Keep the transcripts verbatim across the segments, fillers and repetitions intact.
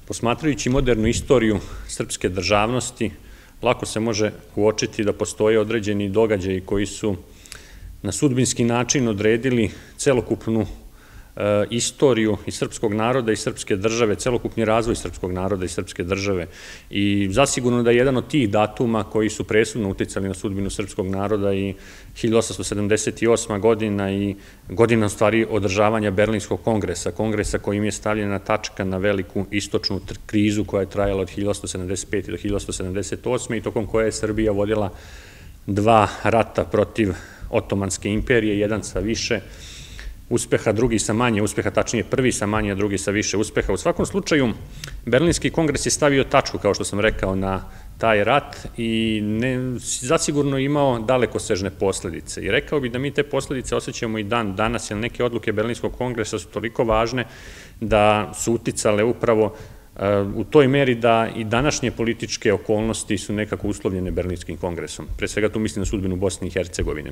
Posmatrajući modernu istoriju srpske državnosti, lako se može uočiti da postoje određeni događaji koji su na sudbinski način odredili celokupnu istoriju i srpskog naroda i srpske države, celokupni razvoj srpskog naroda i srpske države. I zasigurno da je jedan od tih datuma koji su presudno uticali na sudbinu srpskog naroda i hiljadu osamsto sedamdeset osma godina i godina u stvari održavanja Berlinskog kongresa, kongresa kojim je stavljena tačka na veliku istočnu krizu koja je trajala od hiljadu osamsto sedamdeset pete do hiljadu osamsto sedamdeset osme i tokom koje je Srbija vodila dva rata protiv Otomanske imperije, jedan sa više uspeha, drugi sa manje uspeha, tačnije prvi sa manje, a drugi sa više uspeha. U svakom slučaju, Berlinski kongres je stavio tačku, kao što sam rekao, na taj rat i zasigurno imao dalekosežne posledice. I rekao bih da mi te posledice osjećamo i dan danas, jer neke odluke Berlinskog kongresa su toliko važne da su uticale upravo u toj meri da i današnje političke okolnosti su nekako uslovljene Berlinskim kongresom. Pre svega tu mislim na sudbinu Bosne i Hercegovine.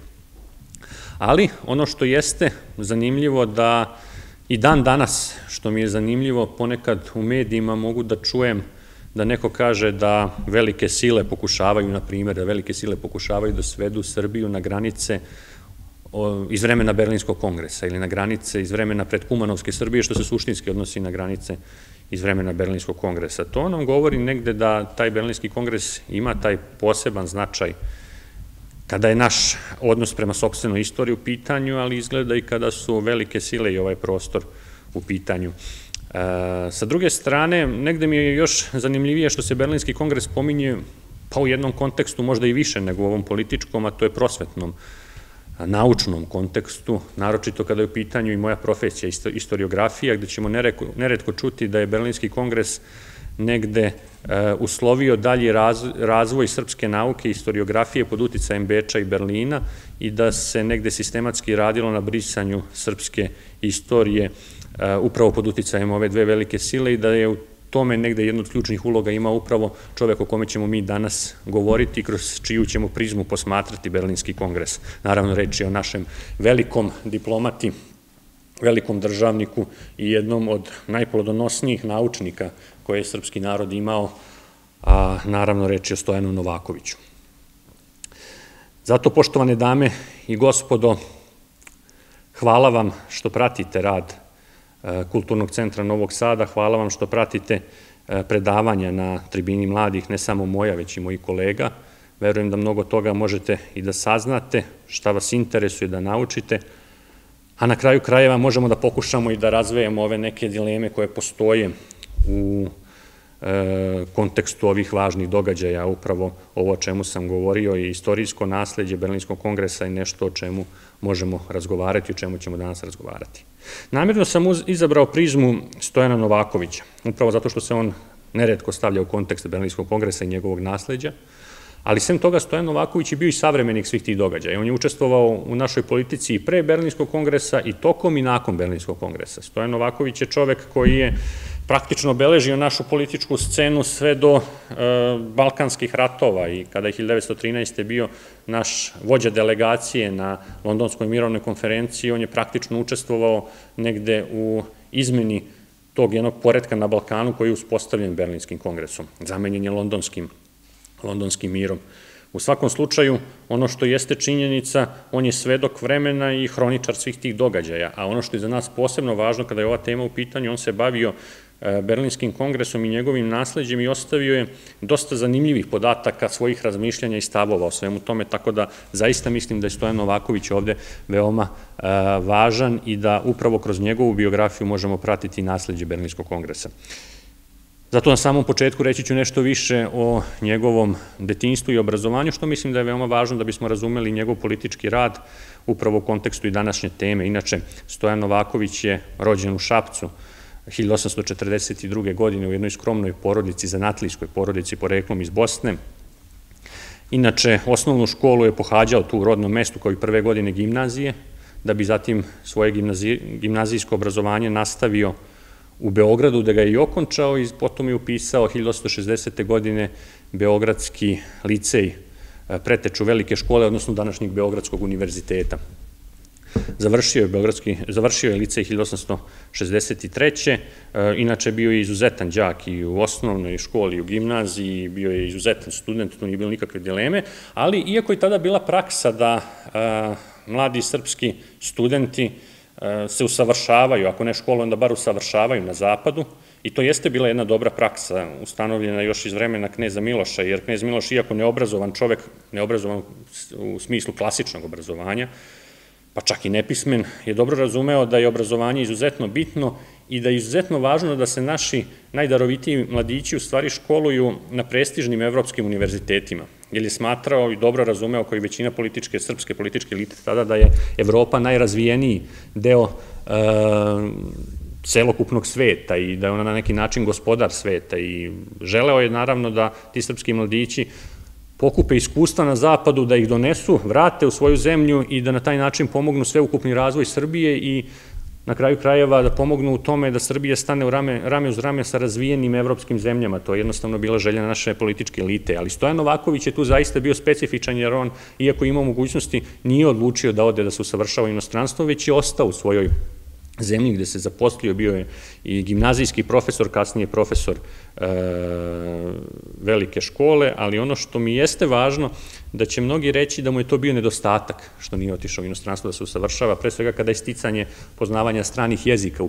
Ali ono što jeste zanimljivo da i dan danas, što mi je zanimljivo, ponekad u medijima mogu da čujem da neko kaže da velike sile pokušavaju, na primjer, da velike sile pokušavaju da svedu Srbiju na granice iz vremena Berlinskog kongresa ili na granice iz vremena predkumanovske Srbije, što se suštinski odnosi na granice iz vremena Berlinskog kongresa. To nam govori negde da taj Berlinski kongres ima taj poseban značaj kada je naš odnos prema sopstvenoj istoriji u pitanju, ali izgleda i kada su velike sile i ovaj prostor u pitanju. Sa druge strane, negde mi je još zanimljivije što se Berlinski kongres pominje pa u jednom kontekstu možda i više nego u ovom političkom, a to je prosvetnom, naučnom kontekstu, naročito kada je u pitanju i moja profesija, istoriografija, gde ćemo neretko čuti da je Berlinski kongres negde uslovio dalji razvoj srpske nauke i istoriografije pod uticajem Beča i Berlina i da se negde sistematski radilo na brisanju srpske istorije upravo pod uticajem ove dve velike sile i da je u tome negde jedna od ključnih uloga ima upravo čovek o kome ćemo mi danas govoriti, kroz čiju ćemo prizmu posmatrati Berlinski kongres. Naravno, reč je o našem velikom diplomati, velikom državniku i jednom od najplodonosnijih naučnika koje je srpski narod imao, a naravno reč je o Stojanu Novakoviću. Zato, poštovane dame i gospodo, hvala vam što pratite rad Kulturnog centra Novog Sada, hvala vam što pratite predavanja na tribini mladih, ne samo moja, već i mojih kolega. Verujem da mnogo toga možete i da saznate, šta vas interesuje da naučite, a na kraju krajeva možemo da pokušamo i da razvejemo ove neke dileme koje postoje u kontekstu ovih važnih događaja, upravo ovo o čemu sam govorio i istorijsko nasleđe Berlinskog kongresa i nešto o čemu možemo razgovarati, o čemu ćemo danas razgovarati. Namjerno sam izabrao prizmu Stojana Novakovića, upravo zato što se on neretko stavlja u kontekst Berlinskog kongresa i njegovog nasleđa, ali sem toga Stojan Novaković je bio i savremenik svih tih događaja. On je učestvovao u našoj politici i pre Berlinskog kongresa i tokom i nakon Berlinskog kongresa. Stojan Novaković je čovek koji je praktično obeležio našu političku scenu sve do balkanskih ratova i kada je hiljadu devetsto trinaeste. bio naš vođa delegacije na Londonskoj mirovnoj konferenciji, on je praktično učestvovao negde u izmeni tog jednog poretka na Balkanu koji je uspostavljen Berlinskim kongresom, zamenjen je londonskim londonskim mirom. U svakom slučaju, ono što jeste činjenica, on je svedok vremena i hroničar svih tih događaja, a ono što je za nas posebno važno kada je ova tema u pitanju, on se bavio Berlinskim kongresom i njegovim nasleđem i ostavio je dosta zanimljivih podataka, svojih razmišljanja i stavova o svemu tome, tako da zaista mislim da je Stojan Novaković ovde veoma važan i da upravo kroz njegovu biografiju možemo pratiti nasleđe Berlinskog kongresa. Zato na samom početku reći ću nešto više o njegovom detinjstvu i obrazovanju, što mislim da je veoma važno da bismo razumeli njegov politički rad upravo u kontekstu i današnje teme. Inače, Stojan Novaković je rođen u Šapcu hiljadu osamsto četrdeset druge. godine u jednoj skromnoj porodici, zanatlijskoj porodici poreklom iz Bosne. Inače, osnovnu školu je pohađao tu u rodnom mestu kao i prve godine gimnazije, da bi zatim svoje gimnazijsko obrazovanje nastavio u Beogradu, da ga je i okončao i potom je upisao hiljadu osamsto šezdesete. godine Beogradski licej, preteču velike škole, odnosno današnjeg Beogradskog univerziteta. završio je Beogradski, završio je licej hiljadu osamsto šezdeset treće. Inače bio je izuzetan đak i u osnovnoj školi, i u gimnaziji, bio je izuzetan student, tu nije bilo nikakve dileme, ali iako je tada bila praksa da mladi srpski studenti se usavršavaju, ako ne školu, onda bar usavršavaju na zapadu, i to jeste bila jedna dobra praksa, ustanovljena još iz vremena kneza Miloša, jer knez Miloš, iako neobrazovan čovek, neobrazovan u smislu klasičnog obrazovanja, pa čak i nepismen, je dobro razumeo da je obrazovanje izuzetno bitno i da je izuzetno važno da se naši najdarovitiji mladići u stvari školuju na prestižnim evropskim univerzitetima, jer je smatrao i dobro razumeo, kao i većina političke, srpske političke elite tada, da je Evropa najrazvijeniji deo celokupnog sveta i da je ona na neki način gospodar sveta, i želeo je naravno da ti srpski mladići pokupe iskustva na zapadu, da ih donesu, vrate u svoju zemlju i da na taj način pomognu sveukupni razvoj Srbije i na kraju krajeva da pomognu u tome da Srbija stane u rame, rame uz rame sa razvijenim evropskim zemljama. To je jednostavno bila želja naše političke elite, ali Stojan Novaković je tu zaista bio specifičan, jer on, iako imao mogućnosti, nije odlučio da ode da se usavršava u inostranstvo, već je ostao u svojoj zemlji gde se zaposlio, bio je i gimnazijski profesor, kasnije profesor velike škole, ali ono što mi jeste važno, da će mnogi reći da mu je to bio nedostatak, što nije otišao u inostranstvo da se usavršava, pre svega kada je sticanje poznavanja stranih jezika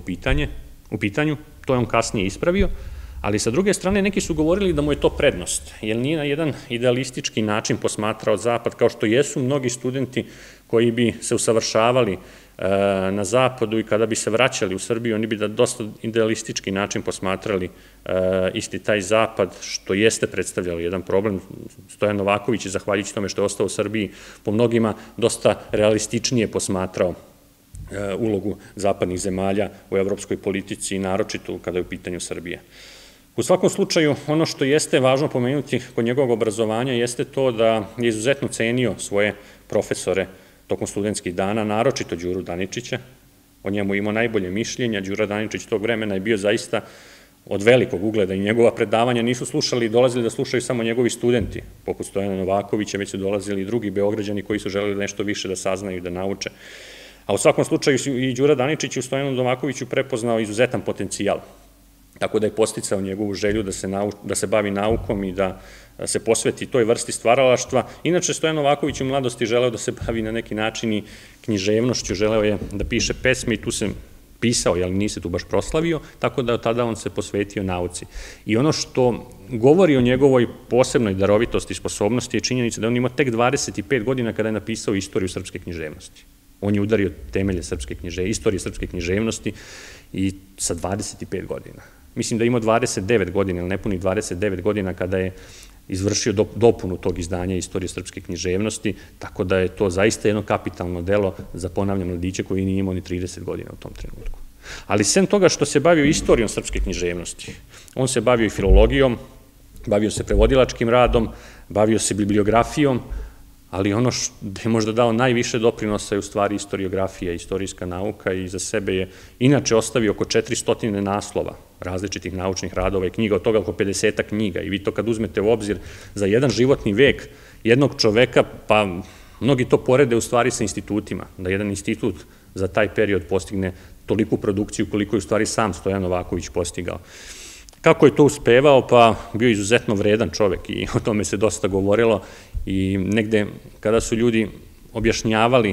u pitanju, to je on kasnije ispravio, ali sa druge strane neki su govorili da mu je to prednost, jer nije na jedan idealistički način posmatrao Zapad, kao što jesu mnogi studenti koji bi se usavršavali na zapadu i kada bi se vraćali u Srbiju, oni bi da dosta idealistički način posmatrali isti taj zapad, što jeste predstavljalo jedan problem. Stojan Novaković je, zahvaljujući tome što je ostao u Srbiji, po mnogima dosta realističnije posmatrao ulogu zapadnih zemalja u evropskoj politici i naročito kada je u pitanju Srbije. U svakom slučaju, ono što jeste važno pomenuti kod njegovog obrazovanja jeste to da je izuzetno cenio svoje profesore tokom studentskih dana, naročito Đuru Daničića. O njemu imao najbolje mišljenja. Đura Daničić tog vremena je bio zaista od velikog ugleda i njegova predavanja nisu slušali i dolazili da slušaju samo njegovi studenti, poput Stojana Novakovića, već su dolazili i drugi Beograđani koji su želeli nešto više da saznaju i da nauče. A u svakom slučaju i Đura Daničić u Stojanu Novakoviću prepoznao izuzetan potencijal, tako da je podsticao njegovu želju da se bavi naukom i da se posveti toj vrsti stvaralaštva. Inače, Stojan Novaković u mladosti želeo da se bavi na neki način i književnošću, želeo je da piše pesme i tu se pisao, ali nije se tu baš proslavio, tako da od tada on se posvetio nauci. I ono što govori o njegovoj posebnoj darovitosti i sposobnosti je činjenica da on imao tek dvadeset pet godina kada je napisao istoriju srpske književnosti. On je udario temelje srpske književnosti, istorije srpske književnosti i sa dvadeset pet godina. Mislim da je imao dvadeset devet godina ili nepunih dvadeset devet godina kada je izvršio dopunu tog izdanja istorije srpske književnosti, tako da je to zaista jedno kapitalno delo za, ponavljam, mladiće koji nije imao ni trideset godina u tom trenutku. Ali sem toga što se bavio istorijom srpske književnosti, on se bavio i filologijom, bavio se prevodilačkim radom, bavio se bibliografijom, ali ono što je možda dao najviše doprinosa je u stvari istoriografija, istorijska nauka, i za sebe je inače ostavio oko četiristo naslova različitih naučnih radova i knjiga, od toga oko pedeset knjiga, i vi to kad uzmete u obzir za jedan životni vek jednog čoveka, pa mnogi to porede u stvari sa institutima, da jedan institut za taj period postigne toliku produkciju koliko je u stvari sam Stojan Novaković postigao. Kako je to uspevao? Pa bio izuzetno vredan čovek i o tome se dosta govorilo, i negde kada su ljudi objašnjavali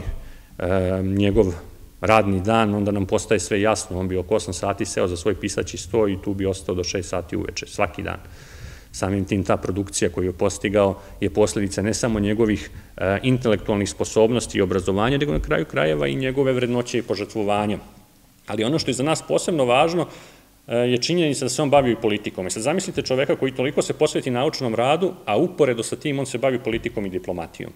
njegov radni dan, onda nam postaje sve jasno. On bi oko osam sati seo za svoj pisaći sto i tu bi ostao do šest sati uveče, svaki dan. Samim tim ta produkcija koju je postigao je posledica ne samo njegovih intelektualnih sposobnosti i obrazovanja, nego na kraju krajeva i njegove vrednoće i požrtvovanja. Ali ono što je za nas posebno važno je činjenica da se on bavio i politikom. I sad zamislite čoveka koji toliko se posveti naučnom radu, a uporedo sa tim on se bavi politikom i diplomatijom.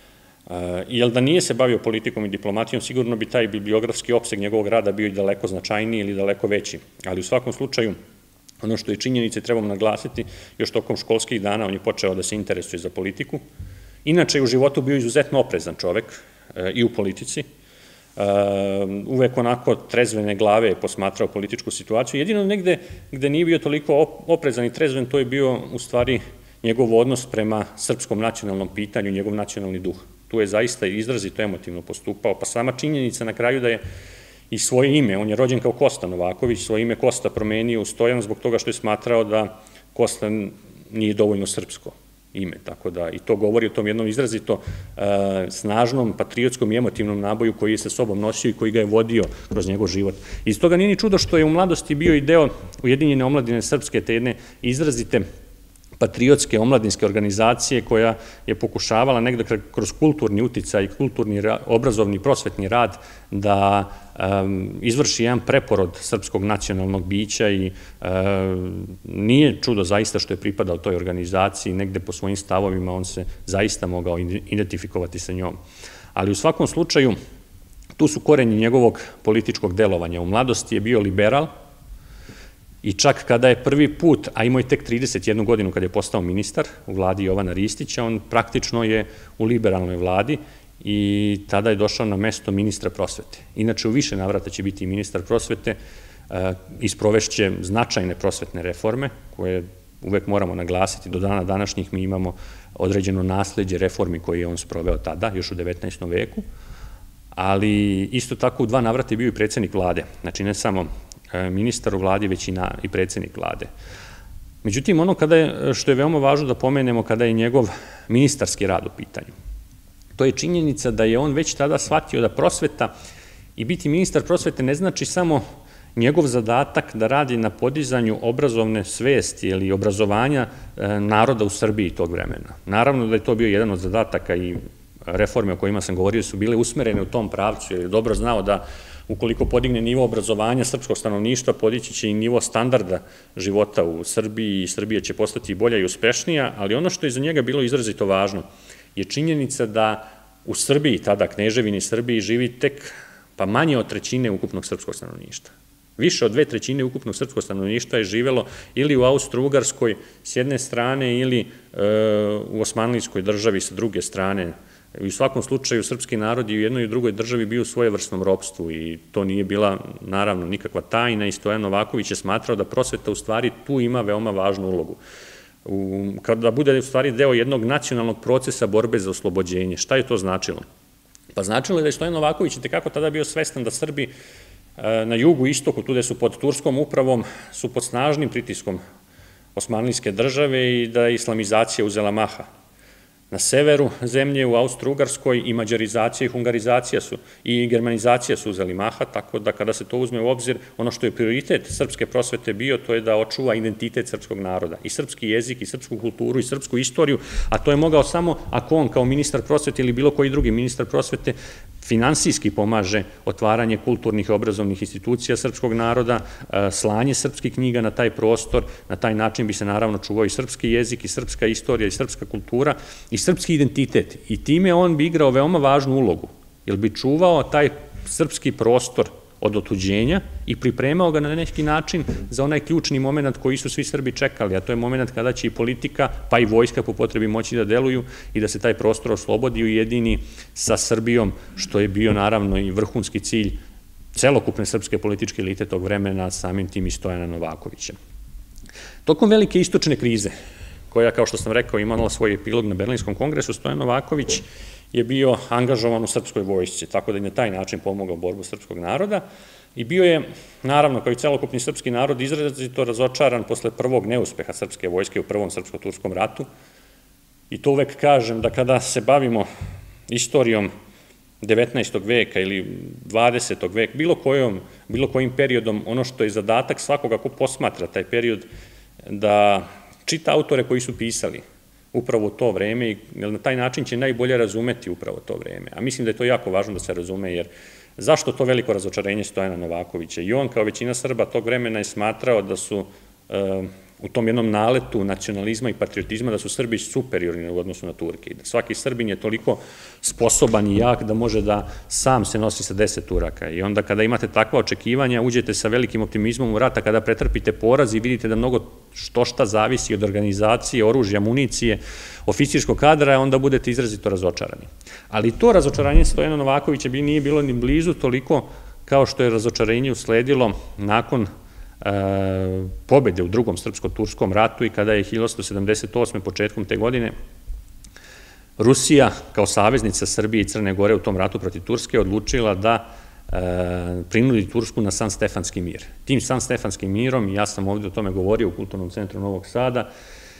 Jer da nije se bavio politikom i diplomatijom, sigurno bi taj bibliografski opseg njegovog rada bio i daleko značajniji ili daleko veći. Ali u svakom slučaju, ono što je činjenica i trebamo naglasiti, još tokom školskih dana on je počeo da se interesuje za politiku. Inače je u životu bio izuzetno oprezan čovek i u politici. Uvek onako trezvene glave je posmatrao političku situaciju. Jedino negde gde nije bio toliko oprezan i trezven, to je bio u stvari njegov odnos prema srpskom nacionalnom pitanju, njegov nacionalni duh. tu je zaista izrazito emotivno postupao, pa sama činjenica na kraju da je i svoje ime, on je rođen kao Kosta Novaković, svoje ime Kosta promenio u Stojan zbog toga što je smatrao da Kosta nije dovoljno srpsko ime, tako da i to govori o tom jednom izrazito snažnom, patriotskom i emotivnom naboju koji je sa sobom nosio i koji ga je vodio kroz njegov život. Iz toga nije ni čudo što je u mladosti bio i deo Ujedinjene omladine srpske, te jedne izrazite patriotske omladinske organizacije koja je pokušavala negde kroz kulturni uticaj, kulturni, obrazovni, prosvetni rad da izvrši jedan preporod srpskog nacionalnog bića i nije čudo zaista što je pripadao toj organizaciji, negde po svojim stavovima on se zaista mogao identifikovati sa njom. Ali u svakom slučaju, tu su korenji njegovog političkog delovanja. U mladosti je bio liberal, i čak kada je prvi put, a imao je tek trideset jednu godinu kada je postao ministar u vladi Jovana Ristića, on praktično je u liberalnoj vladi i tada je došao na mesto ministra prosvete. Inače, u više navrata će biti ministar prosvete i sprovešće značajne prosvetne reforme, koje uvek moramo naglasiti. Do dana današnjih mi imamo određeno nasleđe reformi koje je on sproveo tada, još u devetnaestom veku, ali isto tako u dva navrata je bio i predsednik vlade. Znači, ne samo ministar u vladi, već i predsednik vlade. Međutim, ono što je veoma važno da pomenemo kada je njegov ministarski rad u pitanju, to je činjenica da je on već tada shvatio da prosveta i biti ministar prosvete ne znači samo njegov zadatak da radi na podizanju obrazovne svesti ili obrazovanja naroda u Srbiji tog vremena. Naravno da je to bio jedan od zadataka i reforme o kojima sam govorio su bile usmerene u tom pravcu, jer je dobro znao da ukoliko podigne nivo obrazovanja srpskog stanovništva, podići će i nivo standarda života u Srbiji i Srbija će postati bolja i uspešnija, ali ono što je za njega bilo izrazito važno je činjenica da u Srbiji, tada Kneževini Srbiji, živi tek pa manje od trećine ukupnog srpskog stanovništva. Više od dve trećine ukupnog srpskog stanovništva je živelo ili u Austro-Ugarskoj s jedne strane ili u Osmanlijskoj državi sa druge strane. U svakom slučaju, srpski narod je u jednoj i drugoj državi bio u svojevrsnom ropstvu i to nije bila, naravno, nikakva tajna i Stojan Novaković je smatrao da prosveta u stvari tu ima veoma važnu ulogu. Kada bude u stvari deo jednog nacionalnog procesa borbe za oslobođenje. Šta je to značilo? Pa značilo je da je Stojan Novaković i tekako tada bio svestan da Srbi na jugu i istoku, tu gde su pod turskom upravom, su pod snažnim pritiskom Osmanlijske države i da je islamizacija uzela maha. Na severu zemlje, u Austro-Ugarskoj, i mađarizacija i hungarizacija su, i germanizacija su uzeli maha, tako da kada se to uzme u obzir, ono što je prioritet srpske prosvete bio, to je da očuva identitet srpskog naroda, i srpski jezik, i srpsku kulturu, i srpsku istoriju, a to je mogao samo ako on kao ministar prosvete ili bilo koji drugi ministar prosvete finansijski pomaže otvaranje kulturnih i obrazovnih institucija srpskog naroda, slanje srpskih knjiga na taj prostor, na taj način bi se naravno čuvao i srpski jezik, i srpska istorija, i srpska kultura, i srpski identitet. I time on bi igrao veoma važnu ulogu, jer bi čuvao taj srpski prostor od otuđenja i pripremao ga na neki način za onaj ključni moment koji su svi Srbi čekali, a to je moment kada će i politika, pa i vojska po potrebi moći da deluju i da se taj prostor oslobodi i ujedini sa Srbijom, što je bio naravno i vrhunski cilj celokupne srpske političke elite tog vremena, samim tim i Stojana Novakovića. Tokom velike istočne krize, koja, kao što sam rekao, imala svoj epilog na Berlinskom kongresu, Stojan Novaković je bio angažovan u srpskoj vojsci, tako da je na taj način pomogao borbu srpskog naroda i bio je, naravno, kao i celokupni srpski narod, izrazito razočaran posle prvog neuspeha srpske vojske u Prvom srpsko-turskom ratu. I to uvek kažem da kada se bavimo istorijom devetnaestog veka ili dvadesetog veka, bilo kojom, bilo kojim periodom, ono što je zadatak svakoga ko posmatra taj period, da čita autore koji su pisali upravo u to vreme, jer na taj način će najbolje razumeti upravo to vreme. A mislim da je to jako važno da se razume, jer zašto to veliko razočarenje Stojana Novakovića? I on, kao većina Srba tog vremena, je smatrao da su u tom jednom naletu nacionalizma i patriotizma da su Srbi superiorni u odnosu na Turke. Svaki Srbin je toliko sposoban i jak da može da sam se nosi sa deset Turaka. I onda kada imate takva očekivanja, uđete sa velikim optimizmom u rata, kada pretrpite poraz i vidite da mnogo što šta zavisi od organizacije, oružja, municije, oficirskog kadra, onda budete izrazito razočarani. Ali to razočaranje Stojana Novakovića nije bilo ni blizu toliko kao što je razočarenje usledilo nakon pobede u Drugom srpsko-turskom ratu i kada je hiljadu osamsto sedamdeset osme početkom te godine Rusija, kao saveznica Srbije i Crne Gore u tom ratu protiv Turske, odlučila da prinudi Tursku na San Stefanski mir. Tim San Stefanskim mirom, ja sam ovdje o tome govorio u Kulturnom centru Novog Sada,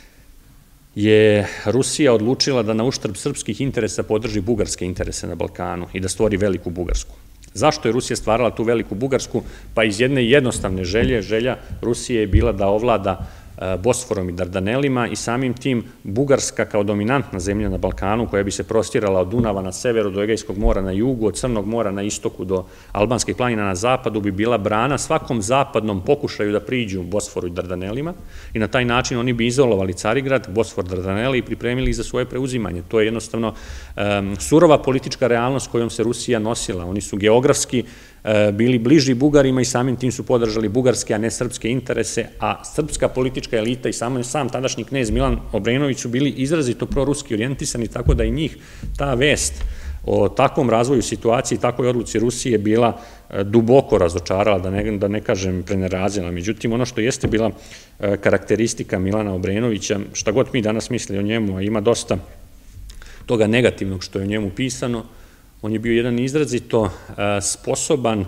je Rusija odlučila da na uštrb srpskih interesa podrži bugarske interese na Balkanu i da stvori veliku Bugarsku. Zašto je Rusija stvarala tu veliku Bugarsku? Pa iz jedne jednostavne želje, želja Rusije je bila da ovlada Bosforom i Dardanelima i samim tim Bugarska kao dominantna zemlja na Balkanu koja bi se prostirala od Dunava na severu do Egejskog mora na jugu, od Crnog mora na istoku do Albanskih planina na zapadu bi bila brana svakom zapadnom pokušaju da priđu Bosforu i Dardanelima i na taj način oni bi izolovali Carigrad, Bosfor, Dardaneli i pripremili ih za svoje preuzimanje. To je jednostavno surova politička realnost kojom se Rusija nosila. Oni su geografski bili bliži Bugarima i samim tim su podržali bugarske, a ne srpske interese, a srpska politička elita i sam tadašnji knez Milan Obrenović su bili izrazito proruski orijentisani, tako da i njih ta vest o takvom razvoju situacije i takvoj odluci Rusije bila duboko razočarala, da ne kažem prenerazila. Međutim, ono što jeste bila karakteristika Milana Obrenovića, šta god mi danas misli o njemu, a ima dosta toga negativnog što je o njemu pisano, on je bio jedan izrazito sposoban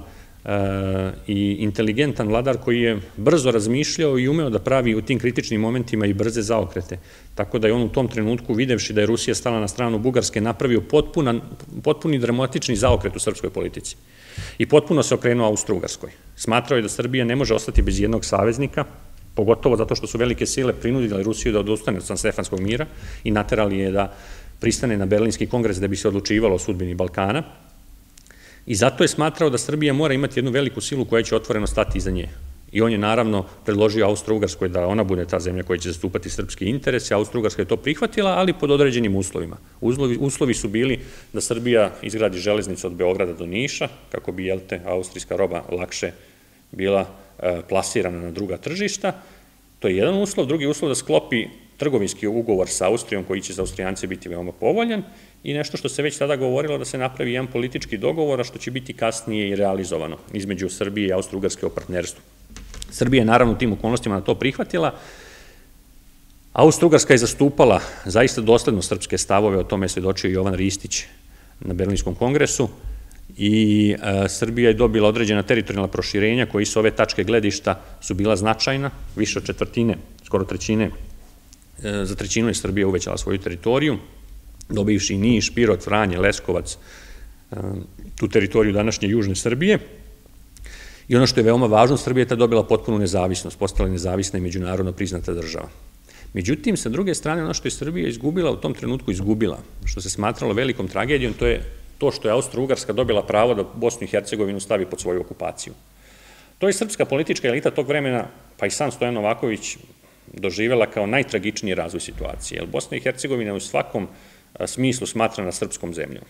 i inteligentan vladar koji je brzo razmišljao i umeo da pravi u tim kritičnim momentima i brze zaokrete. Tako da je on u tom trenutku, videvši da je Rusija stala na stranu Bugarske, napravio potpuni dramatični zaokret u srpskoj politici. I potpuno se okrenuo Austro-Ugarskoj. Smatrao je da Srbija ne može ostati bez jednog saveznika, pogotovo zato što su velike sile prinudile Rusiju da odustane od San Stefanskog mira i naterali je da pristane na Berlinski kongres da bi se odlučivalo o sudbini Balkana i zato je smatrao da Srbija mora imati jednu veliku silu koja će otvoreno stati iza nje. I on je naravno predložio Austro-Ugarskoj da ona bude ta zemlja koja će zastupati srpski interese, Austro-Ugarska je to prihvatila, ali pod određenim uslovima. Uslovi su bili da Srbija izgradi železnicu od Beograda do Niša, kako bi, jel te, austrijska roba lakše bila plasirana na druga tržišta. To je jedan uslov. Drugi uslov da sklopi trgovinski ugovor sa Austrijom koji će za Austrijance biti veoma povoljan i nešto što se već tada govorilo da se napravi jedan politički dogovor, a što će biti kasnije i realizovano između Srbije i Austro-Ugarske o partnerstvu. Srbija je naravno u tim okolnostima na to prihvatila. Austro-Ugarska je zastupala zaista dosledno srpske stavove, o tome je svedočio Jovan Ristić na Berlinskom kongresu i Srbija je dobila određena teritorijalna proširenja koji s ove tačke gledišta su bila značajna, više od četvrtine, skoro trećine. Za trećinu je Srbija uvećala svoju teritoriju, dobivši Niš, Pirot, Vranje, Leskovac, tu teritoriju današnje južne Srbije. I ono što je veoma važno, Srbija je tada dobila potpunu nezavisnost, postala nezavisna i međunarodno priznata država. Međutim, sa druge strane, ono što je Srbija izgubila, u tom trenutku izgubila, što se smatralo velikom tragedijom, to je to što je Austro-Ugarska dobila pravo da Bosnu i Hercegovinu stavi pod svoju okupaciju. To je srpska politička elita tog vremena, pa i sam Stojan Novaković, doživjela kao najtragičniji razvoj situacije, jer Bosna i Hercegovina u svakom smislu smatrana srpskom zemljom.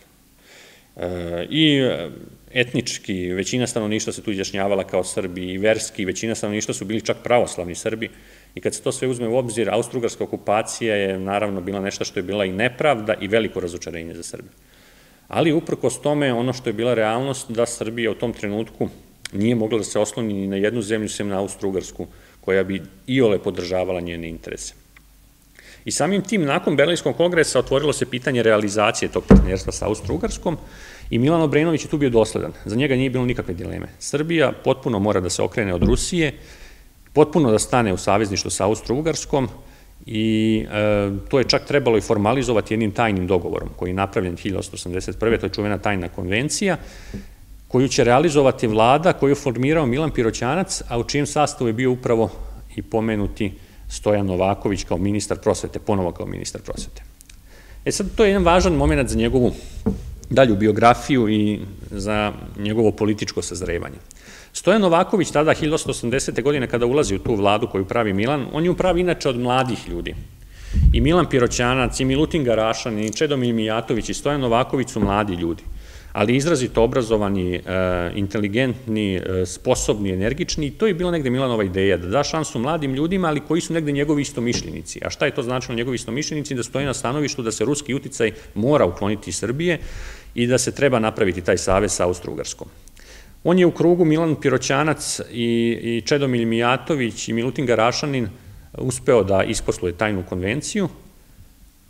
I etnički, većina stanovništva se tu izjašnjavala kao Srbi, i verski, većina stanovništva su bili čak pravoslavni Srbi, i kad se to sve uzme u obzir, Austro-Ugarska okupacija je naravno bila nešto što je bila i nepravda i veliko razočarenje za Srbiju. Ali uprkos tome, ono što je bila realnost, da Srbija u tom trenutku nije mogla da se osloni ni na jednu zemlju, sem na Austro-Ugarsku, koja bi iole podržavala njene interese. I samim tim, nakon Berlinskog kongresa, otvorilo se pitanje realizacije tog partnerstva sa Austro-Ugarskom i Milan Obrenović je tu bio dosledan. Za njega nije bilo nikakve dileme. Srbija potpuno mora da se okrene od Rusije, potpuno da stane u savezništvo sa Austro-Ugarskom i to je čak trebalo i formalizovati jednim tajnim dogovorom koji je napravljen hiljadu osamsto osamdeset prve. To je čuvena tajna konvencija koju će realizovati vlada koju je formirao Milan Piroćanac, a u čijem sastavu je bio upravo i pomenuti Stojan Novaković kao ministar prosvete, ponovo kao ministar prosvete. E sad, to je jedan važan moment za njegovu dalju biografiju i za njegovo političko sazrevanje. Stojan Novaković tada, hiljadu osamsto osamdesete godine, kada ulazi u tu vladu koju pravi Milan, on ju pravi inače od mladih ljudi. I Milan Piroćanac, i Milutin Garašan, i Čedomir Mijatović, i Stojan Novaković su mladi ljudi, ali izrazito obrazovani, inteligentni, sposobni, energični, i to je bila negde Milanova ideja, da da šansu mladim ljudima, ali koji su negde njegovi istomišljenici. A šta je to značilo njegovi istomišljenici? Da stoji na stanovištu da se ruski uticaj mora ukloniti iz Srbije i da se treba napraviti taj savez sa Austro-Ugarskom. On je u krugu Milan Piroćanac i Čedomir Mijatović i Milutin Garašanin uspeo da isposluje tajnu konvenciju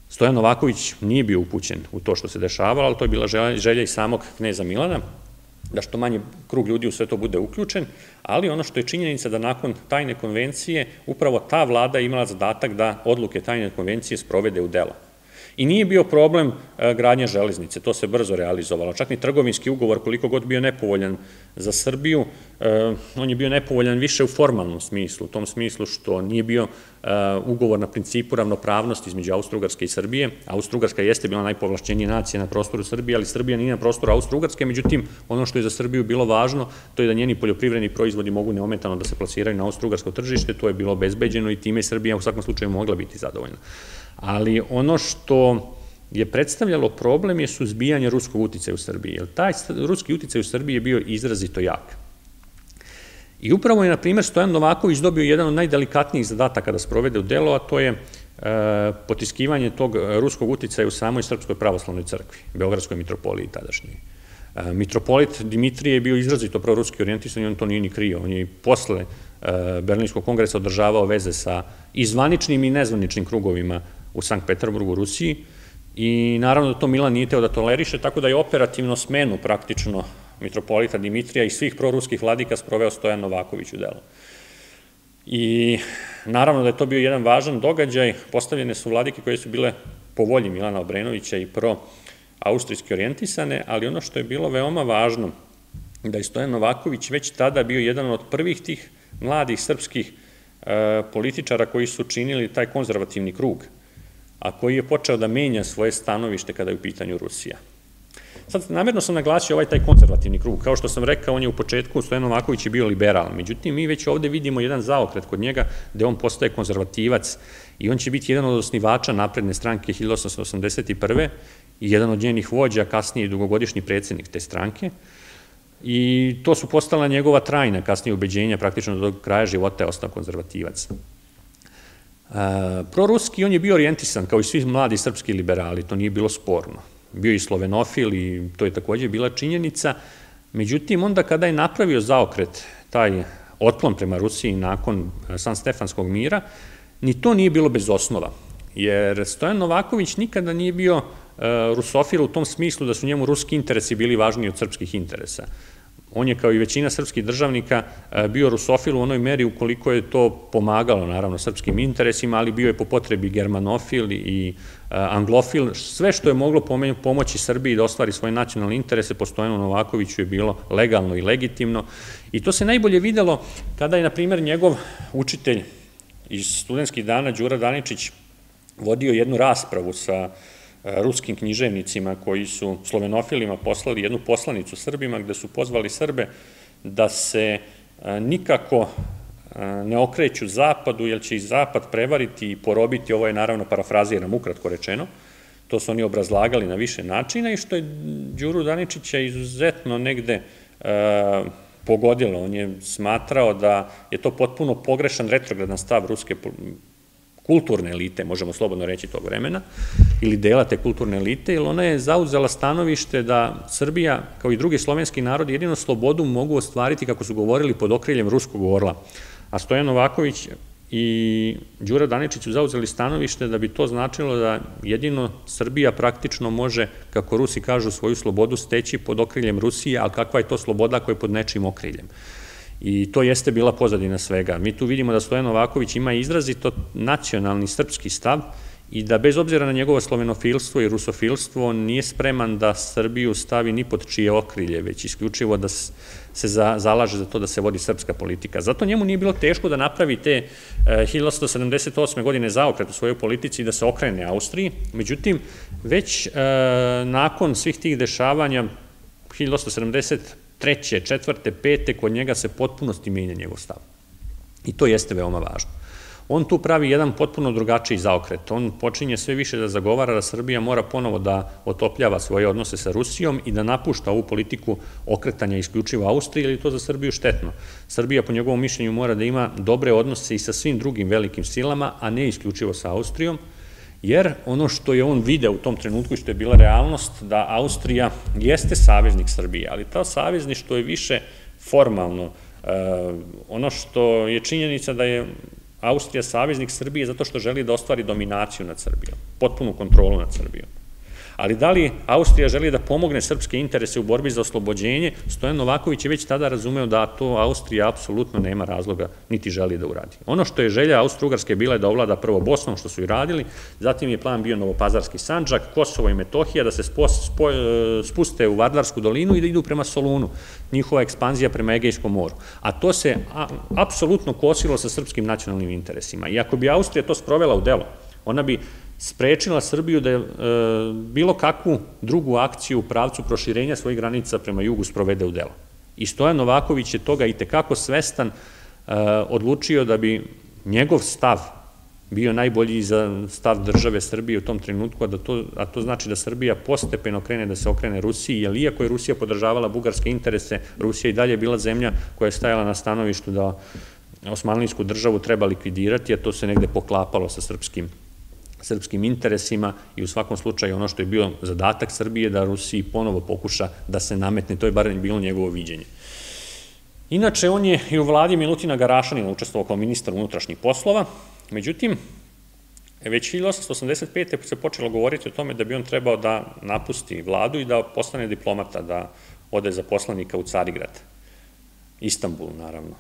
Stojan Novaković nije bio upućen u to što se dešavalo, ali to je bila želja i samog kneza Milana, da što manje krug ljudi u sve to bude uključen, ali ono što je činjenica da nakon tajne konvencije upravo ta vlada imala zadatak da odluke tajne konvencije sprovede u delo. I nije bio problem gradnje železnice, to se brzo realizovalo. Čak ni trgovinski ugovor, koliko god bio nepovoljan za Srbiju, on je bio nepovoljan više u formalnom smislu, u tom smislu što nije bio ugovor na principu ravnopravnosti između Austro-Ugarske i Srbije. Austro-Ugarska jeste bila najpovlašćenija nacija na prostoru Srbije, ali Srbija nije na prostoru Austro-Ugarske, međutim, ono što je za Srbiju bilo važno, to je da njeni poljoprivredni proizvodi mogu neometano da se plasiraju na Austro-Ugarsko tržište, to je bilo obezbeđeno i time Srbija u svakom slučaju mogla biti zadovoljna. Ali ono što je predstavljalo problem je suzbijanje ruskog uticaja u Srbiji, jer taj ruski uticaj u Srbiji je bio izrazito jak. I upravo je, na primjer, Stojan Novaković dobio jedan od najdelikatnijih zadataka da sprovede u delo, a to je potiskivanje tog ruskog uticaja u samoj Srpskoj pravoslavnoj crkvi, Beogradskoj mitropoliji tadašnjoj. Mitropolit Dimitrije je bio izrazito proruski orijentisan i on to nije ni krio. On je i posle Berlinskog kongresa održavao veze sa i zvaničnim i nezvaničnim krugovima u Sankt Peterburgu, u Rusiji, i naravno da to Milan nije teo da toleriše, tako da je operativno smenu praktično mitropolita Dimitrija i svih proruskih vladika sproveo Stojan Novaković u delo. I naravno da je to bio jedan važan događaj, postavljene su vladike koje su bile po volji Milana Obrenovića i pro-austrijski orijentisane, ali ono što je bilo veoma važno, da je Stojan Novaković već tada bio jedan od prvih tih mladih srpskih političara koji su činili taj konzervativni krug, a koji je počeo da menja svoje stanovište kada je u pitanju Rusija. Sad, namjerno sam naglasio ovaj taj konzervativni krug. Kao što sam rekao, on je u početku, Stojan Novaković je bio liberal, međutim, mi već ovde vidimo jedan zaokret kod njega, gde on postaje konzervativac i on će biti jedan od osnivača Napredne stranke hiljadu osamsto osamdeset prve i jedan od njenih vođa, kasnije i dugogodišnji predsednik te stranke. I to su postala njegova trajna kasnije ubeđenja, praktično do kraja života je ostao konzervativac. Proruski, on je bio orijentisan, kao i svi mladi srpski liberali, to nije bilo sporno. Bio i slovenofil i to je takođe bila činjenica. Međutim, onda kada je napravio zaokret, taj otklon prema Rusiji nakon Sanstefanskog mira, ni to nije bilo bez osnova. Jer Stojan Novaković nikada nije bio rusofil u tom smislu da su njemu ruski interesi bili važniji od srpskih interesa. On je, kao i većina srpskih državnika, bio rusofil u onoj meri ukoliko je to pomagalo, naravno, srpskim interesima, ali bio je po potrebi germanofil i anglofil. Sve što je moglo pomoći Srbiji da ostvari svoje nacionalne interese po Stojanu Novakoviću je bilo legalno i legitimno. I to se najbolje videlo kada je, na primjer, njegov učitelj iz studentskih dana, Đura Daničić, vodio jednu raspravu sa ruskim književnicima koji su slovenofilima poslali jednu poslanicu Srbima gde su pozvali Srbe da se nikako ne okreću zapadu, jer će i zapad prevariti i porobiti, ovo je naravno parafraziram, ukratko rečeno, to su oni obrazlagali na više načina i što je Đuru Daničića izuzetno negde pogodilo. On je smatrao da je to potpuno pogrešan retrogradan stav ruske kulturne elite, možemo slobodno reći tog vremena, ili dela te kulturne elite, jer ona je zauzela stanovište da Srbija, kao i drugi slovenski narod, jedino slobodu mogu ostvariti, kako su govorili, pod okriljem ruskog orla. A Stojan Novaković i Đura Daničić su zauzeli stanovište da bi to značilo da jedino Srbija praktično može, kako Rusi kažu, svoju slobodu steći pod okriljem Rusije, ali kakva je to sloboda ako je pod nečim okriljem. I to jeste bila pozadina svega. Mi tu vidimo da Stojan Novaković ima izrazito nacionalni srpski stav i da bez obzira na njegovo slovenofilstvo i rusofilstvo on nije spreman da Srbiju stavi ni pod čije okrilje, već isključivo da se zalaže za to da se vodi srpska politika. Zato njemu nije bilo teško da napravi te hiljadu osamsto sedamdeset osme godine zaokret u svojoj politici i da se okrene Austriji. Međutim, već nakon svih tih dešavanja hiljadu osamsto sedamdeset treće, četvrte, pete, kod njega se potpunosti menja njegov stav. I to jeste veoma važno. On tu pravi jedan potpuno drugačiji zaokret. On počinje sve više da zagovara da Srbija mora ponovo da otopljava svoje odnose sa Rusijom i da napušta ovu politiku okretanja isključivo Austriji, jer je to za Srbiju štetno. Srbija, po njegovom mišljenju, mora da ima dobre odnose i sa svim drugim velikim silama, a ne isključivo sa Austrijom, jer ono što je on video u tom trenutku i što je bila realnost, da Austrija jeste saveznik Srbije, ali to savezništvo je više formalno. Ono što je činjenica da je Austrija saveznik Srbije zato što želi da ostvari dominaciju nad Srbijom, potpunu kontrolu nad Srbijom. Ali da li Austrija želi da pomogne srpske interese u borbi za oslobođenje, Stojan Novaković je već tada razumeo da to Austrija apsolutno nema razloga niti želi da uradi. Ono što je želja Austro-Ugarske bila je da ovlada prvo Bosnom, što su i radili, zatim je plan bio Novopazarski Sandžak, Kosovo i Metohija, da se spuste u Vardarsku dolinu i da idu prema Solunu, njihova ekspanzija prema Egejskom moru. A to se apsolutno kosilo sa srpskim nacionalnim interesima. I ako bi Austrija to sprovela u delo, ona bi sprečila Srbiju da bilo kakvu drugu akciju u pravcu proširenja svojih granica prema jugu sprovede u delo. I Stojan Novaković je toga i tekako svestan, odlučio da bi njegov stav bio najbolji za stav države Srbije u tom trenutku, a to znači da Srbija postepeno krene da se okrene Rusiji, jer iako je Rusija podržavala bugarske interese, Rusija i dalje bila zemlja koja je stajala na stanovištu da osmanlijsku državu treba likvidirati, a to se negde poklapalo sa srpskim srpskim interesima i u svakom slučaju ono što je bio zadatak Srbije da Rusiji ponovo pokuša da se nametne, to je bar bilo njegovo viđenje. Inače, on je i u vladi Milutina Garašanina učestvovao kao ministar unutrašnjih poslova, međutim, već hiljadu osamsto osamdeset pete se počelo govoriti o tome da bi on trebao da napusti vladu i da postane diplomata, da ode za poslanika u Carigrad, Istanbulu, naravno.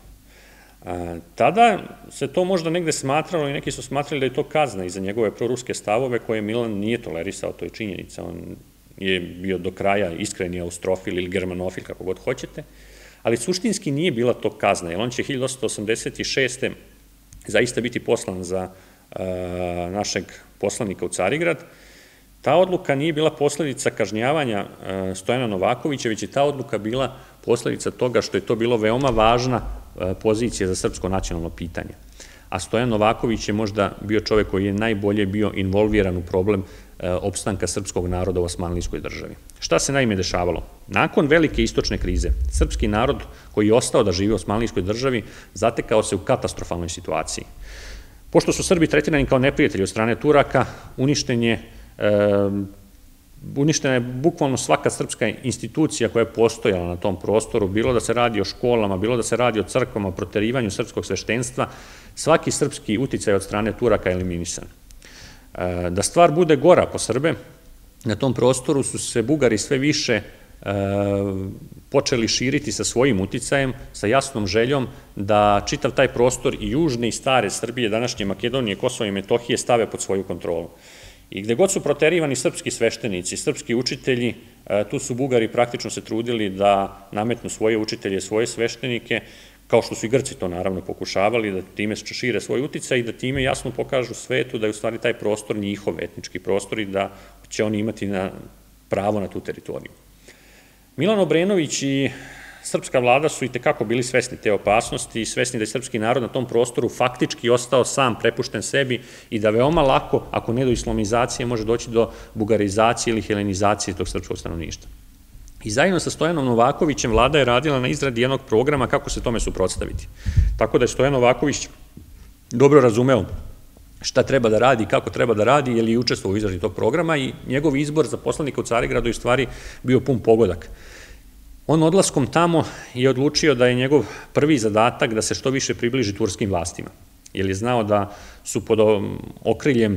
Tada se to možda negde smatralo i neki su smatrali da je to kazna i za njegove proruske stavove koje Milan nije tolerisao, to je činjenica. On je bio do kraja iskreni austrofil ili germanofil, kako god hoćete, ali suštinski nije bila to kazna, jer on će hiljadu osamsto osamdeset šeste zaista biti poslan za našeg poslanika u Carigrad. Ta odluka nije bila posledica kažnjavanja Stojana Novakovića, već je ta odluka bila posledica toga što je to bilo veoma važna pozicija za srpsko nacionalno pitanje. A Stojan Novaković je možda bio čovek koji je najbolje bio involviran u problem opstanka srpskog naroda u osmanlijskoj državi. Šta se naime dešavalo? Nakon velike istočne krize, srpski narod koji je ostao da živi u osmanlijskoj državi zatekao se u katastrofalnoj situaciji. Pošto su Srbi tretirani kao neprijatelji od strane Turaka, uništen je uništena je bukvalno svaka srpska institucija koja je postojala na tom prostoru, bilo da se radi o školama, bilo da se radi o crkvama, o proterivanju srpskog sveštenstva, svaki srpski uticaj od strane Turaka je eliminisan. Da stvar bude gora po Srbe, na tom prostoru su se Bugari sve više počeli širiti sa svojim uticajem, sa jasnom željom da čitav taj prostor i južne i stare Srbije, današnje Makedonije, Kosova i Metohije stave pod svoju kontrolu. I gde god su proterivani srpski sveštenici, srpski učitelji, tu su Bugari praktično se trudili da nametnu svoje učitelje, svoje sveštenike, kao što su i Grci to naravno pokušavali, da time šire svoj uticaj i da time jasno pokažu svetu da je u stvari taj prostor njihov etnički prostor i da će oni imati pravo na tu teritoriju. Milan Obrenović i srpska vlada su i tekako bili svesni te opasnosti i svesni da je srpski narod na tom prostoru faktički ostao sam prepušten sebi i da veoma lako, ako ne do islamizacije, može doći do bugarizacije ili helenizacije tog srpskog stanovništva. I zajedno sa Stojanom Novakovićem vlada je radila na izradi jednog programa kako se tome suprotstaviti. Tako da je Stojan Novaković dobro razumeo šta treba da radi, kako treba da radi, jer je učestvovao u izradi tog programa i njegov izbor za poslanika u Carigradu je u stvari bio pun pogodak. On odlaskom tamo je odlučio da je njegov prvi zadatak da se što više približi turskim vlastima, jer je znao da su pod okriljem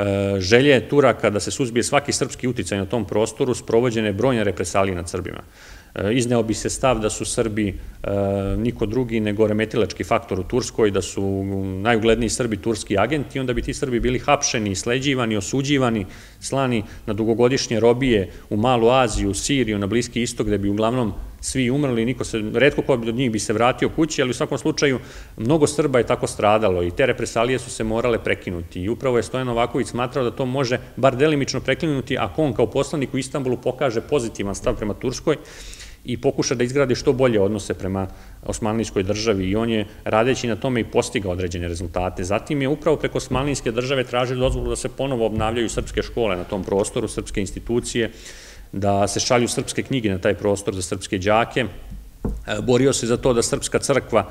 želje Turaka da se suzbije svaki srpski uticaj na tom prostoru sprovođene brojne represalije nad Srbima. Izneo bi se stav da su Srbi niko drugi nego remetilački faktor u Turskoj, da su najugledniji Srbi turski agenti, onda bi ti Srbi bili hapšeni, sleđivani, osuđivani, slani na dugogodišnje robije u Malu Aziju, Siriju, na Bliski istok, gde bi uglavnom svi umrli, niko se, retko ko od njih bi se vratio kući, ali u svakom slučaju mnogo Srba je tako stradalo i te represalije su se morale prekinuti i upravo je Stojan Novaković smatrao da to može bar delimično prekinuti ako on kao poslanik u Istanbulu pokaže pozitivan stav prema Turskoj i pokuša da izgradi što bolje odnose prema osmanlijskoj državi i on je radeći na tome i postigao određene rezultate. Zatim je upravo preko osmanlijske države tražio dozvolu da se ponovo obnavljaju srpske škole na tom prostoru, srpske institucije, da se šalju srpske knjige na taj prostor za srpske đake. Borio se za to da srpska crkva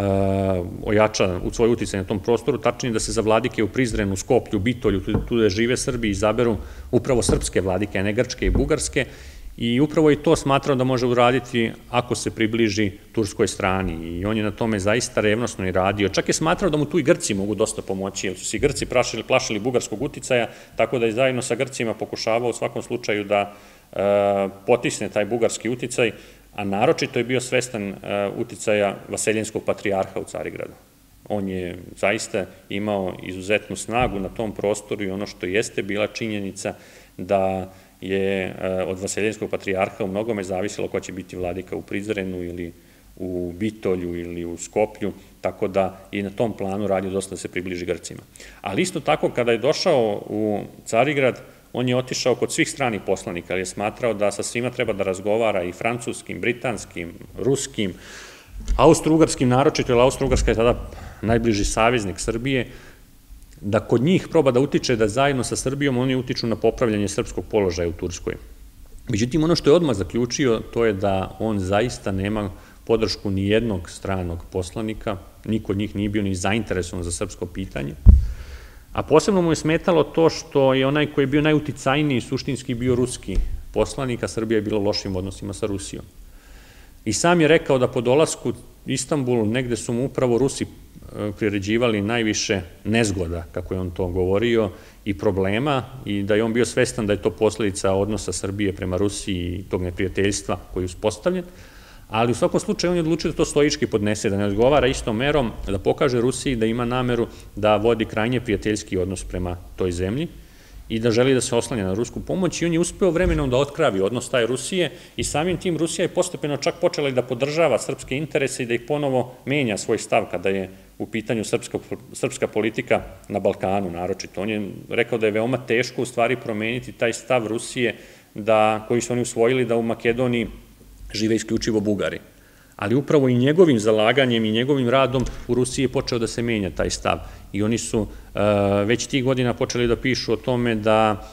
ojača u svoj uticaj na tom prostoru, tačnije da se za vladike u Prizrenu, Skoplju, Bitolju, tu da žive Srbi, izaberu upravo srpske vladike, a ne grčke i bugarske. I upravo je to smatrao da može uraditi ako se približi turskoj strani i on je na tome zaista revnosno i radio. Čak je smatrao da mu tu i Grci mogu dosta pomoći, jer su si Grci plašili bugarskog uticaja, tako da je zajedno sa Grcima pokušavao u svakom slučaju da potisne taj bugarski uticaj, a naročito je bio svestan uticaja vaseljenskog patrijarha u Carigradu. On je zaista imao izuzetnu snagu na tom prostoru i ono što jeste bila činjenica da je od vaseljenskog patrijarha u mnogome zavisilo ko će biti vladika u Prizrenu ili u Bitolju ili u Skoplju, tako da i na tom planu radio dosta da se približi Grcima. Ali isto tako, kada je došao u Carigrad, on je otišao kod svih stranih poslanika, ali je smatrao da sa svima treba da razgovara i francuskim, britanskim, ruskim, austro-ugarskim naročito, jer Austro-Ugarska je tada najbliži saveznik Srbije, da kod njih proba da utiče da zajedno sa Srbijom oni utiču na popravljanje srpskog položaja u Turskoj. Međutim, ono što je odmah zaključio, to je da on zaista nema podršku ni jednog stranog poslanika, niko od njih nije bio ni zainteresovan za srpsko pitanje, a posebno mu je smetalo to što je onaj koji je bio najuticajniji suštinski bio ruski poslanik, a Srbija je bila u lošim odnosima sa Rusijom. I sam je rekao da po dolasku Istanbulu negde su mu upravo Rusi priređivali najviše nezgoda, kako je on to govorio, i problema, i da je on bio svestan da je to posledica odnosa Srbije prema Rusiji i tog neprijateljstva koji je uspostavljen, ali u svakom slučaju on je odlučio da to stoički podnese, da ne odgovara istom merom, da pokaže Rusiji da ima nameru da vodi krajnje prijateljski odnos prema toj zemlji i da želi da se oslanja na rusku pomoć i on je uspeo vremenom da otkravi odnos taj Rusije i samim tim Rusija je postepeno čak počela i da podržava srpske interese i da ih ponovo menja svoj stav kada je u pitanju srpska politika na Balkanu naročito. On je rekao da je veoma teško u stvari promeniti taj stav Rusije koji su oni usvojili da u Makedoniji žive isključivo Bugari. Ali upravo i njegovim zalaganjem i njegovim radom u Rusiji je počeo da se menja taj stav. I oni su već tih godina počeli da pišu o tome da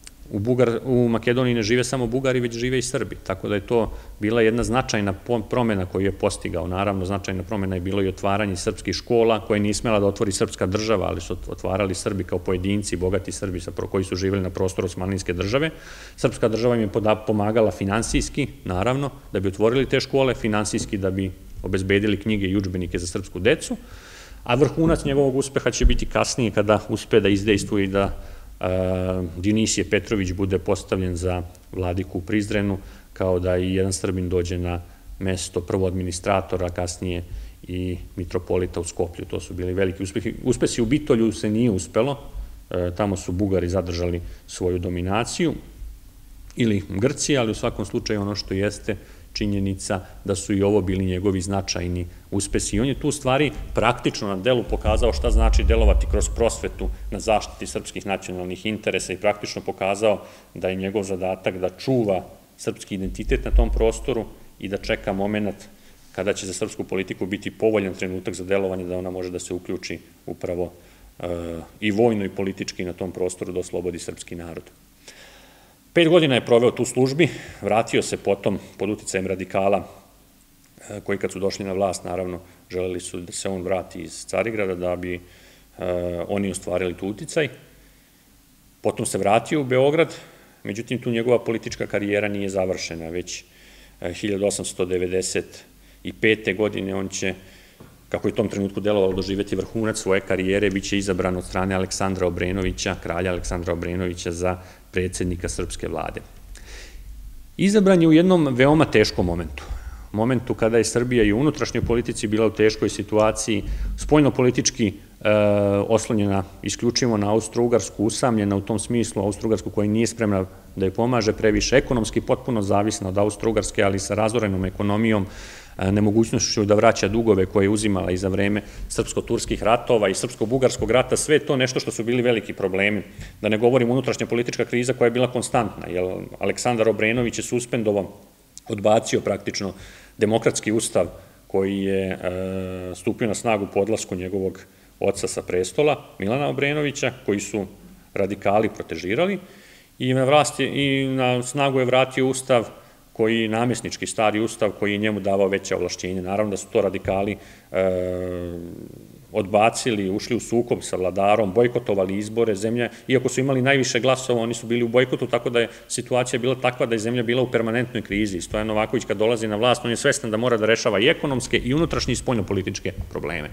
u Makedoniji ne žive samo Bugari, već žive i Srbi. Tako da je to bila jedna značajna promena koju je postigao. Naravno, značajna promena je bilo i otvaranje srpskih škola, koje nije smela da otvori srpska država, ali su otvarali Srbi kao pojedinci, bogati Srbi koji su živjeli na prostoru Osmanlijske države. Srpska država im je pomagala finansijski, naravno, da bi otvorili te škole, finansijski da bi obezbedili knjige i udžbenike za srpsku decu, a vrhunac njegovog uspeha će biti kasnije kada uspe da izdejstvuje i da Dionisije Petrović bude postavljen za vladiku u Prizrenu, kao da i jedan Srbin dođe na mesto prvo administratora, kasnije i mitropolita u Skoplju. To su bili veliki uspesi. Uspesi u Bitolju se nije uspelo, tamo su Bugari zadržali svoju dominaciju, ili Grci, ali u svakom slučaju ono što jeste činjenica da su i ovo bili njegovi značajni uspesi. I on je tu stvari praktično na delu pokazao šta znači delovati kroz prosvetu na zaštiti srpskih nacionalnih interesa i praktično pokazao da je njegov zadatak da čuva srpski identitet na tom prostoru i da čeka moment kada će za srpsku politiku biti povoljan trenutak za delovanje, da ona može da se uključi upravo i vojno i politički na tom prostoru da oslobodi srpski narod. Pet godina je proveo tu službi, vratio se potom pod uticajem radikala koji kad su došli na vlast, naravno, želeli su da se on vrati iz Carigrada da bi oni ostvarili tu uticaj. Potom se vratio u Beograd, međutim tu njegova politička karijera nije završena, već hiljadu osamsto devedeset pete. godine on će, kako je u tom trenutku delovalo, doživeti vrhunac svoje karijere, bit će izabran od strane Aleksandra Obrenovića, kralja Aleksandra Obrenovića za predsjednika srpske vlade. Izabran je u jednom veoma teškom momentu. Momentu kada je Srbija i u unutrašnjoj politici bila u teškoj situaciji, spoljno-politički oslonjena isključivo na Austro-Ugarsku, usamljena u tom smislu Austro-Ugarsku koja nije spremna da je pomaže previše, ekonomski potpuno zavisna od Austro-Ugarske, ali sa razorenom ekonomijom, nemogućnošću da vraća dugove koje je uzimala i za vreme srpsko-turskih ratova i srpsko-bugarskog rata, sve to nešto što su bili veliki problemi. Da ne govorim unutrašnja politička kriza koja je bila konstantna, jer Aleksandar Obrenović je suspendovan, odbacio praktično demokratski ustav koji je stupio na snagu po odlasku njegovog oca sa prestola, Milana Obrenovića, koji su radikali protežirali, i na snagu je vratio ustav koji, namjesnički stari ustav, koji je njemu davao veće ovlašćenje. Naravno da su to radikali odbacili, ušli u sukob sa vladarom, bojkotovali izbore, zemlja, iako su imali najviše glasova, oni su bili u bojkotu, tako da je situacija bila takva da je zemlja bila u permanentnoj krizi. Stojan Novaković kad dolazi na vlast, on je svestan da mora da rešava i ekonomske i unutrašnje i spoljnopolitičke probleme.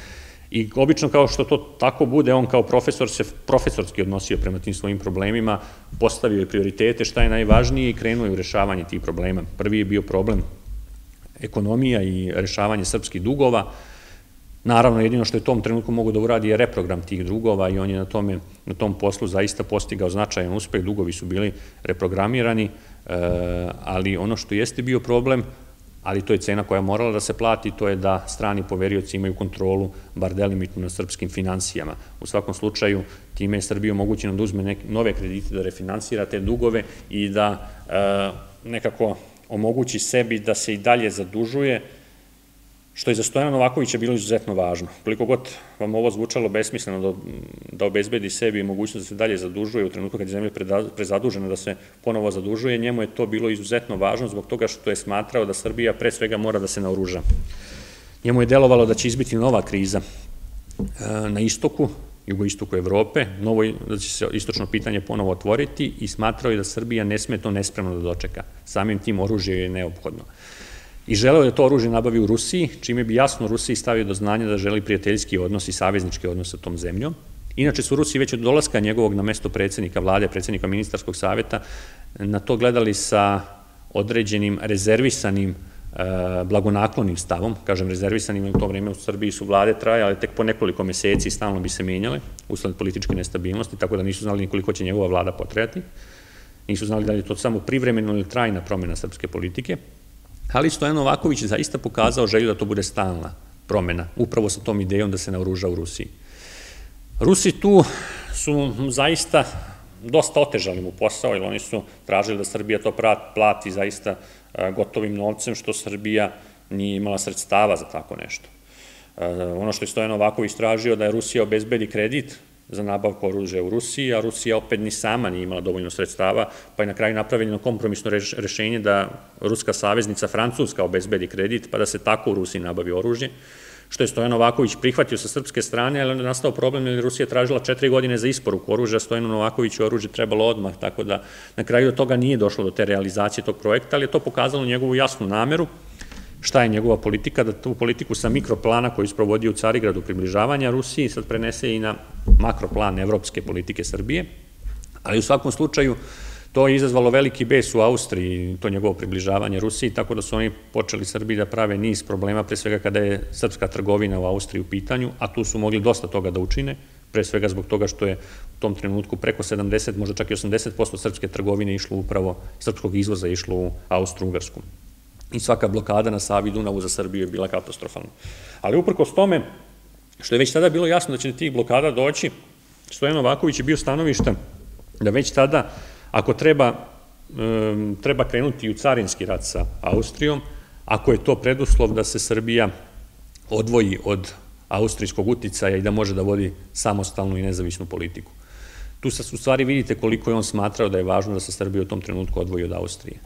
I obično kao što to tako bude, on kao profesor se profesorski odnosio prema tim svojim problemima, postavio je prioritete, šta je najvažnije i krenuo je u rešavanje tih problema. Prvi je bio problem ekonomija i rešavanje srpskih dugova. Naravno, jedino što je u tom trenutku mogu da uradi je reprogram tih dugova i on je na tome, na tom poslu zaista postigao značajan uspeh, dugovi su bili reprogramirani, ali ono što jeste bio problem, ali to je cena koja je morala da se plati, to je da strani poverioci imaju kontrolu, bar delimično, na srpskim finansijama. U svakom slučaju, time je Srbiji omogućeno da uzme nove kredite, da refinansira te dugove i da nekako omogući sebi da se i dalje zadužuje, što je za Stojana Novakovića bilo izuzetno važno. Koliko god vam ovo zvučalo besmisleno da obezbedi sebi mogućnost da se dalje zadužuje u trenutku kad je zemlja prezadužena da se ponovo zadužuje, njemu je to bilo izuzetno važno zbog toga što je smatrao da Srbija pre svega mora da se naoruža. Njemu je delovalo da će izbiti nova kriza na istoku, jugoistoku Evrope, da će se istočno pitanje ponovo otvoriti i smatrao je da Srbija ne sme to nespremno da dočeka. Samim tim oružje je neophodno. I želeo je da to oružje nabavi u Rusiji, čime bi jasno Rusiji stavio do znanja da želi prijateljski odnos i saveznički odnos sa tom zemljom. Inače su Rusi već od dolaska njegovog na mesto predsjednika vlade, predsjednika ministarskog saveta, na to gledali sa određenim rezervisanim, blagonaklonim stavom. Kažem rezervisanim, jer u to vreme u Srbiji su vlade trajale tek po nekoliko meseci i stalno bi se menjale, usled političke nestabilnosti, tako da nisu znali ni koliko će njegova vlada potrajati. Nisu znali da li je to samo privremeno ili trajna promjena srpske politike. Ali Stojan Novaković je zaista pokazao želju da to bude stalna promjena, upravo sa tom idejom da se naoruža u Rusiji. Rusi tu su zaista dosta otežali mu posao, jer oni su tražili da Srbija to plati zaista gotovim novcem, što Srbija nije imala sredstava za tako nešto. Ono što je Stojan Novaković tražio da je Rusija obezbedi kredit za nabavku oružja u Rusiji, a Rusija opet ni sama nije imala dovoljno sredstava, pa je na kraju napravljeno kompromisno rešenje da ruska saveznica Francuska obezbedi kredit, pa da se tako u Rusiji nabavi oružje, što je Stojan Novaković prihvatio sa srpske strane, ali onda je nastao problem jer Rusija tražila četiri godine za isporuku oružja, Stojanu Novakoviću oružje trebalo odmah, tako da na kraju do toga nije došlo do te realizacije tog projekta, ali je to pokazalo njegovu jasnu nameru, šta je njegova politika, da tu politiku sa mikroplana koju sprovodio u Carigradu približavanja Rusiji sad prenese i na makroplan evropske politike Srbije, ali u svakom slučaju to je izazvalo veliki bes u Austriji, to njegovo približavanje Rusiji, tako da su oni počeli Srbiji da prave niz problema, pre svega kada je srpska trgovina u Austriji u pitanju, a tu su mogli dosta toga da učine, pre svega zbog toga što je u tom trenutku preko sedamdeset, možda čak i osamdeset posto srpske trgovine išlo upravo, srpskog izvoza išlo u Austro-Ugarsku. I svaka blokada na Savi i Dunavu za Srbiju je bila katastrofalna. Ali uprkos tome, što je već tada bilo jasno da će tih blokada doći, Stojan Novaković je bio stanovišta da već tada, ako treba, treba krenuti u carinski rat sa Austrijom, ako je to preduslov da se Srbija odvoji od austrijskog uticaja i da može da vodi samostalnu i nezavisnu politiku. Tu sad u stvari vidite koliko je on smatrao da je važno da se Srbija u tom trenutku odvoji od Austrije.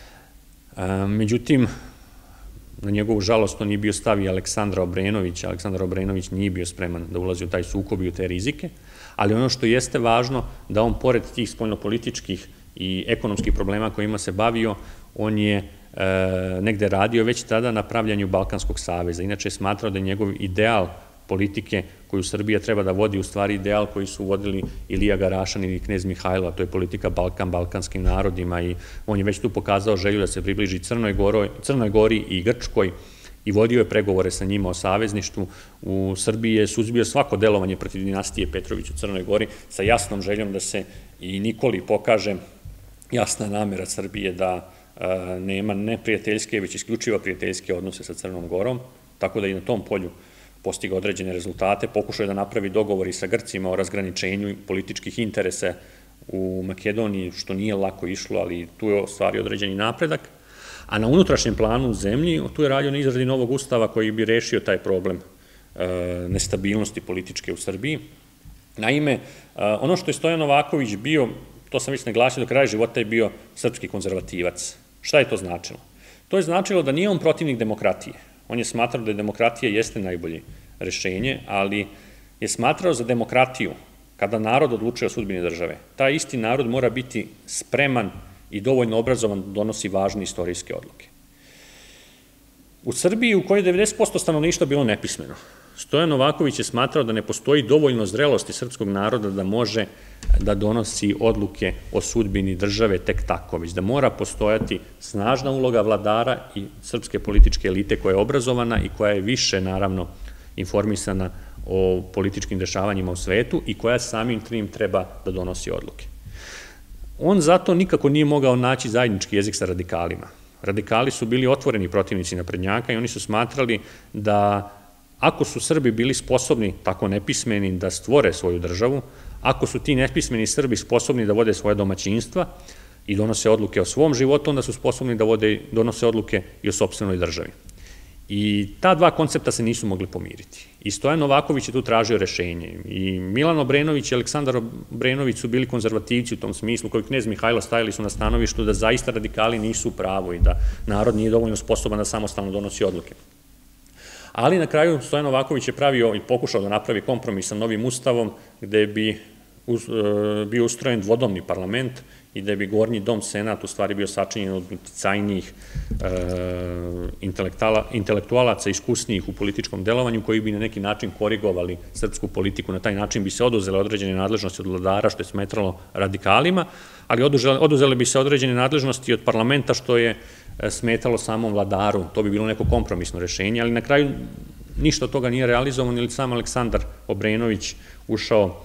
Međutim, na njegovu žalost to nije bio stav i Aleksandra Obrenovića. Aleksandar Obrenović nije bio spreman da ulazi u taj sukob i u te rizike, ali ono što jeste važno, da on pored tih spoljnopolitičkih i ekonomskih problema kojima se bavio, on je negde radio već tada na pravljanju Balkanskog saveza. Inače je smatrao da je njegov ideal politike koju Srbija treba da vodi, u stvari ideal koji su vodili Ilija Garašan i knez Mihajlo, a to je politika Balkan, balkanskim narodima, i on je već tu pokazao želju da se približi Crnoj Gori i Grčkoj i vodio je pregovore sa njima o savezništvu. U Srbiji je suzbio svako delovanje protiv dinastije Petrović u Crnoj Gori sa jasnom željom da se i Nikoli pokaže jasna namera Srbije da nema neprijateljske, već isključivo prijateljske odnose sa Crnom Gorom, tako da i na tom polju postigao određene rezultate, pokušao je da napravi dogovori sa Grcima o razgraničenju političkih interesa u Makedoniji, što nije lako išlo, ali tu je ostvario određeni napredak, a na unutrašnjem planu u zemlji, tu je radio na izradi novog ustava koji bi rešio taj problem nestabilnosti političke u Srbiji. Naime, ono što je Stojan Novaković bio, to sam već naglasio, do kraja života je bio srpski konzervativac. Šta je to značilo? To je značilo da nije on protivnik demokratije. On je smatrao da demokratija jeste najbolji rešenje, ali je smatrao za demokratiju, kada narod odlučuje o sudbini države, taj isti narod mora biti spreman i dovoljno obrazovan da donosi važne istorijske odluke. U Srbiji, u kojoj je devedeset posto stanovništva bilo nepismeno, Stojan Novaković je smatrao da ne postoji dovoljno zrelosti srpskog naroda da može da donosi odluke o sudbini države tek tako, već da mora postojati snažna uloga vladara i srpske političke elite koja je obrazovana i koja je više, naravno, informisana o političkim dešavanjima u svetu i koja samim tim treba da donosi odluke. On zato nikako nije mogao naći zajednički jezik sa radikalima. Radikali su bili otvoreni protivnici naprednjaka i oni su smatrali da ako su Srbi bili sposobni, tako nepismeni, da stvore svoju državu, ako su ti nepismeni Srbi sposobni da vode svoje domaćinstva i donose odluke o svom životu, onda su sposobni da donose odluke i o sopstvenoj državi. I ta dva koncepta se nisu mogli pomiriti. I Stojan Novaković je tu tražio rešenje. I Milan Obrenović i Aleksandar Obrenović su bili konzervativci u tom smislu, koji knez Mihajlo stajali su na stanovištu da zaista radikali nisu u pravu i da narod nije dovoljno sposoban da samostalno donosi odluke. Ali na kraju Stojan Novaković je pravio i pokušao da napravi kompromis sa novim ustavom gde bi bio ustrojen dvodomni parlament i da bi Gornji dom, Senat, u stvari bio sačinjen od uticajnijih intelektualaca, iskusnijih u političkom delovanju, koji bi na neki način korigovali srpsku politiku. Na taj način bi se oduzele određene nadležnosti od vladara, što je smetralo radikalima, ali oduzele bi se određene nadležnosti od parlamenta, što je smetalo samom vladaru. To bi bilo neko kompromisno rešenje, ali na kraju ništa od toga nije realizovano, ili sam Aleksandar Obrenović ušao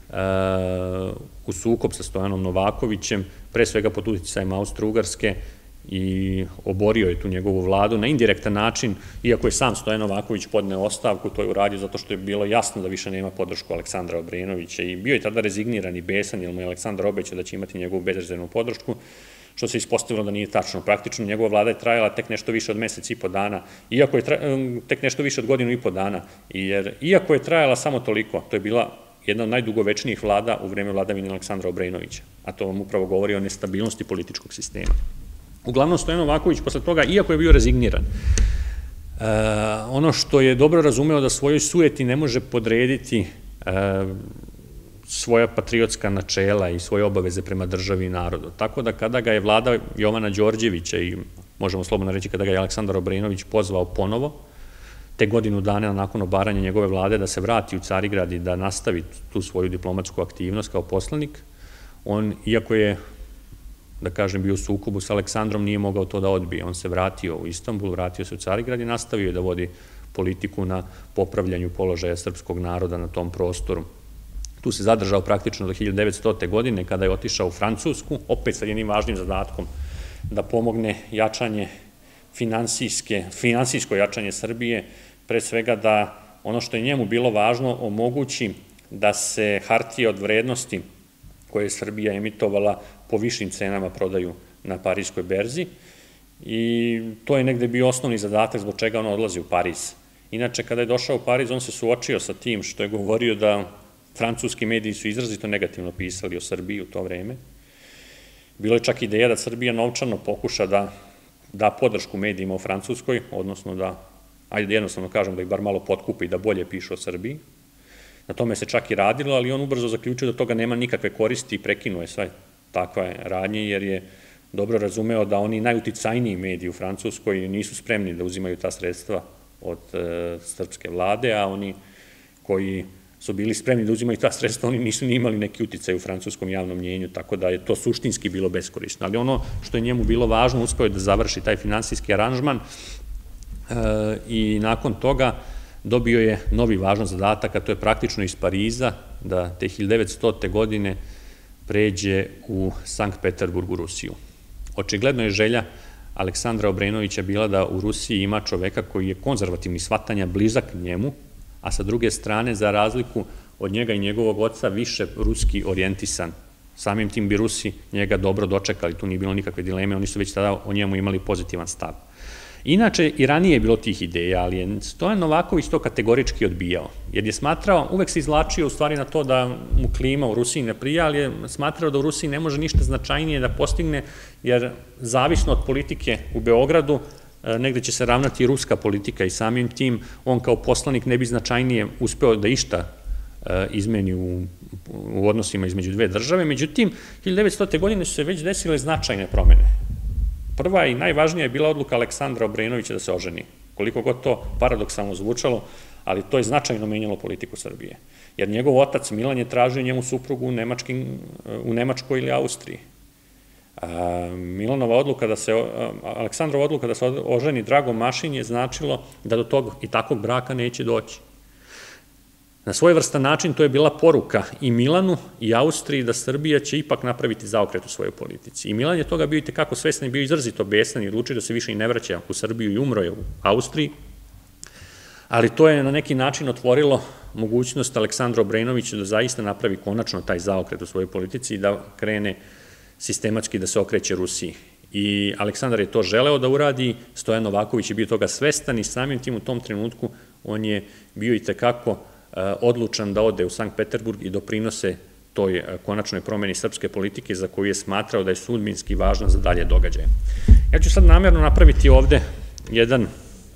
u sukob sa Stojanom Novakovićem, pre svega pod uticajem Austro-Ugarske, i oborio je tu njegovu vladu na indirektan način, iako je sam Stojan Novaković podneo ostavku, to je uradio zato što je bilo jasno da više nema podršku Aleksandra Obrenovića i bio je tada rezigniran i besan, jer mu je Aleksandar obećao da će imati njegovu bezrezervnu podršku, što se ispostavilo da nije tačno. Praktično njegova vlada je trajala tek nešto više od mesec i po dana, iako je tek nešto više od godinu i po dana, jer iako je trajala samo toliko, to je bila jedna od najdugovečnijih vlada u vreme vladavine Aleksandra Obrenovića, a to vam upravo govori o nestabilnosti političkog sistema. Uglavnom, Stojan Novaković posle toga, iako je bio rezigniran, ono što je dobro razumeo da svojoj sujeti ne može podrediti svoja patriotska načela i svoje obaveze prema državi i narodu. Tako da kada ga je vlada Jovana Đorđevića i, možemo slobodno reći, kada ga je Aleksandar Obrenović pozvao ponovo, te godinu dana nakon obaranja njegove vlade da se vrati u Carigrad i da nastavi tu svoju diplomatsku aktivnost kao poslanik, on, iako je, da kažem, bio u sukobu sa Aleksandrom, nije mogao to da odbije. On se vratio u Istanbul, vratio se u Carigrad i nastavio da vodi politiku na popravljanju položaja srpskog naroda na tom prostoru. Tu se zadržao praktično do hiljadu devetstote. godine, kada je otišao u Francusku, opet sa jednim važnim zadatkom da pomogne jačanje finansijsko jačanje Srbije, pre svega da ono što je njemu bilo važno omogući da se hartije od vrednosti koje je Srbija emitovala po višim cenama prodaju na Pariskoj berzi i to je negde bio osnovni zadatak zbog čega on odlazi u Pariz. Inače, kada je došao u Pariz, on se suočio sa tim što je govorio da francuski mediji su izrazito negativno pisali o Srbiji u to vreme. Bilo je čak ideja da Srbija novčano pokuša da da podršku medijima u Francuskoj, odnosno da, ajde jednostavno kažem, da ih bar malo potkupe i da bolje pišu o Srbiji. Na tome se čak i radilo, ali on ubrzo zaključio da toga nema nikakve koristi i prekinuo je sve takve radnje, jer je dobro razumeo da oni najuticajniji mediji u Francuskoj nisu spremni da uzimaju ta sredstva od srpske vlade, a oni koji su bili spremni da uzimaju ta sredstva, oni nisu ni imali neki uticaj u francuskom javnom mnjenju, tako da je to suštinski bilo beskorisno. Ali ono što je njemu bilo važno, uspeo je da završi taj finansijski aranžman i nakon toga dobio je novi važan zadatak, a to je praktično iz Pariza, da te hiljadu devetstote. godine pređe u Sankt Peterburg u Rusiju. Očigledno je želja Aleksandra Obrenovića bila da u Rusiji ima čoveka koji je konzervativni shvatanja, blizak njemu, a sa druge strane, za razliku od njega i njegovog oca, više ruski orijentisan. Samim tim bi Rusi njega dobro dočekali, tu nije bilo nikakve dileme, oni su već tada o njemu imali pozitivan stav. Inače, i ranije je bilo tih ideja, ali je Stojan Novaković to kategorički odbijao, jer je smatrao, uvek se izvlačio u stvari na to da mu klima u Rusiji ne prija, ali je smatrao da u Rusiji ne može ništa značajnije da postigne, jer zavisno od politike u Beogradu, negde će se ravnati i ruska politika i samim tim on kao poslanik ne bi značajnije uspeo da išta izmeni u odnosima između dve države. Međutim, hiljadu devetstotih. godine su se već desile značajne promene. Prva i najvažnija je bila odluka Aleksandra Obrenovića da se oženi. Koliko god to paradoksalno zvučalo, ali to je značajno menjalo politiku Srbije. Jer njegov otac Milan je tražio njemu suprugu u Nemačkoj ili Austriji. Milanova odluka da se, Aleksandrova odluka da se oženi Dragom Mašin je značilo da do tog i takvog braka neće doći. Na svojevrstan način to je bila poruka i Milanu i Austriji da Srbija će ipak napraviti zaokret u svojoj politici. I Milan je toga bio i tekako svestan i bio izrazito besan i odlučio da se više i ne vraća u Srbiju i umro je u Austriji, ali to je na neki način otvorilo mogućnost Aleksandru Obrenoviću da zaista napravi konačno taj zaokret u svojoj politici i da krene sistematski da se okreće Rusiji. I Aleksandar je to želeo da uradi, Stojan Novaković je bio toga svestan i samim tim u tom trenutku on je bio i tekako odlučan da ode u Sankt Peterburg i doprinose toj konačnoj promeni srpske politike za koju je smatrao da je sudbinski važna za dalje događaje. Ja ću sad namjerno napraviti ovde jedan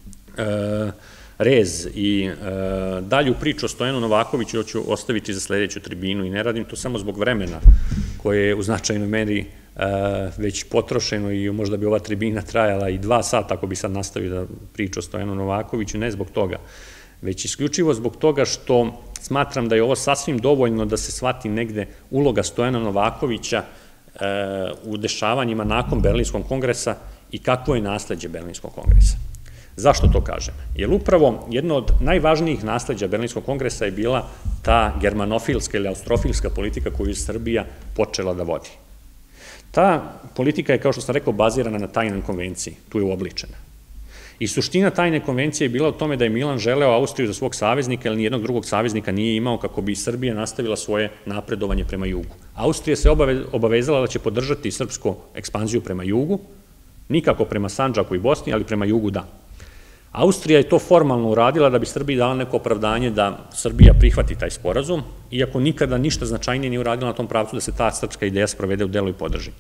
rez i dalju priču o Stojanu Novakoviću ću ostaviti za sledeću tribinu i ne radim to samo zbog vremena koje je u značajnoj meri već potrošeno i možda bi ova tribina trajala i dva sata ako bi sad nastavio da priču o Stojanu Novakoviću, ne zbog toga, već isključivo zbog toga što smatram da je ovo sasvim dovoljno da se shvati negde uloga Stojana Novakovića u dešavanjima nakon Berlinskog kongresa i kakvo je nasleđe Berlinskog kongresa. Zašto to kažem? Jer upravo jedno od najvažnijih nasleđa Berlinskog kongresa je bila ta germanofilska ili austrofilska politika koju je Srbija počela da vodi. Ta politika je, kao što sam rekao, bazirana na tajnoj konvenciji, tu je uobličena. I suština tajne konvencije je bila u tome da je Milan želeo Austriju za svog saveznika, jer nijednog drugog saveznika nije imao kako bi Srbija nastavila svoje napredovanje prema jugu. Austrija se obavezala da će podržati srpsku ekspanziju prema jugu, nikako prema Sandžaku i Bosni, ali prema jugu da. Austrija je to formalno uradila da bi Srbiji dala neko opravdanje da Srbija prihvati taj sporazum, iako nikada ništa značajnije nije uradila na tom pravcu da se ta srpska ideja sprovede u delu i podrži.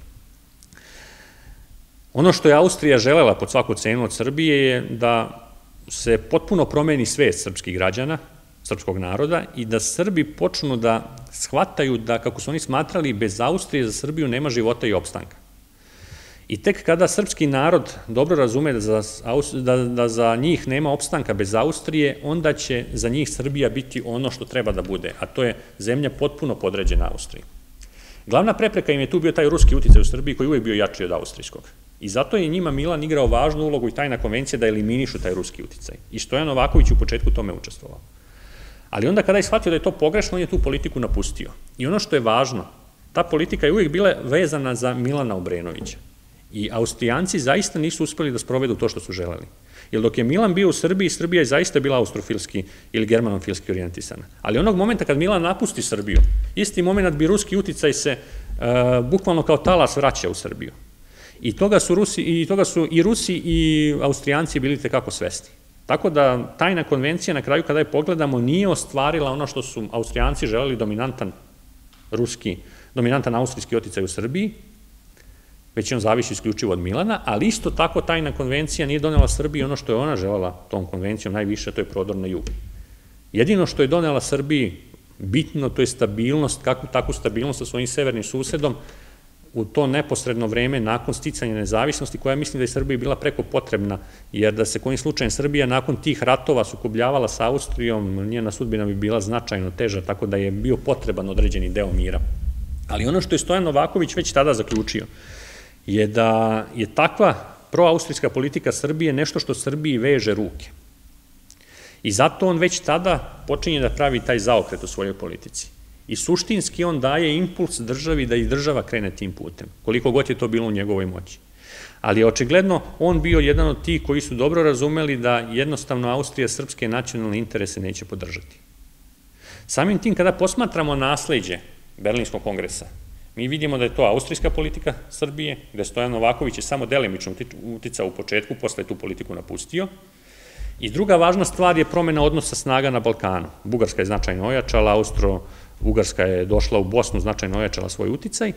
Ono što je Austrija želela pod svaku cenu od Srbije je da se potpuno promeni svest srpskih građana, srpskog naroda i da Srbi počnu da shvataju da, kako su oni smatrali, bez Austrije za Srbiju nema života i opstanka. I tek kada srpski narod dobro razume da za njih nema opstanka bez Austrije, onda će za njih Srbija biti ono što treba da bude, a to je zemlja potpuno podređena Austriji. Glavna prepreka im je tu bio taj ruski uticaj u Srbiji koji je uvijek bio jači od austrijskog. I zato je njima Milan igrao važnu ulogu i tajna konvencija da eliminišu taj ruski uticaj. I Stojan Novaković u početku tome učestvovao. Ali onda kada je shvatio da je to pogrešno, on je tu politiku napustio. I ono što je važno, ta politika je uvijek bila vezana za Milana Obrenovića. I Austrijanci zaista nisu uspeli da sprovedu to što su želeli. Jer dok je Milan bio u Srbiji, Srbija je zaista bila austrofilski ili germanofilski orijentisana. Ali onog momenta kad Milan napusti Srbiju, isti moment bi ruski uticaj se bukvalno kao talas vraća u Srbiju. I toga su i Rusi i Austrijanci bili tekako svesni. Tako da tajna konvencija na kraju kada je pogledamo nije ostvarila ono što su Austrijanci želeli, dominantan ruski, dominantan austrijski uticaj u Srbiji, već on zavisi isključivo od Milana, ali isto tako tajna konvencija nije donela Srbiji ono što je ona želela tom konvencijom najviše, to je prodor na jug. Jedino što je donela Srbiji bitno, to je stabilnost, kakvu takvu stabilnost sa svojim severnim susedom u to neposredno vreme nakon sticanja nezavisnosti, koja mislim da je Srbiji bila preko potrebna, jer da se kojim slučajem Srbija nakon tih ratova sukobljavala sa Austrijom, njena sudbina bi bila značajno teža, tako da je bio potreban određeni deo mira. Ali ono što je Stojan Novaković već tada zaključio je da je takva proaustrijska politika Srbije nešto što Srbiji veže ruke. I zato on već tada počinje da pravi taj zaokret u svojoj politici. I suštinski on daje impuls državi da i država krene tim putem, koliko god je to bilo u njegovoj moći. Ali je očigledno on bio jedan od tih koji su dobro razumeli da jednostavno Austrija srpske nacionalne interese neće podržati. Samim tim kada posmatramo nasleđe Berlinskog kongresa, mi vidimo da je to austrijska politika Srbije, gde Stojan Novaković je samo delimično uticao u početku, posle tu politiku napustio. I druga važna stvar je promena odnosa snaga na Balkanu. Bugarska je značajno ojačala, Austro-Ugarska je došla u Bosnu, značajno ojačala svoj uticaj.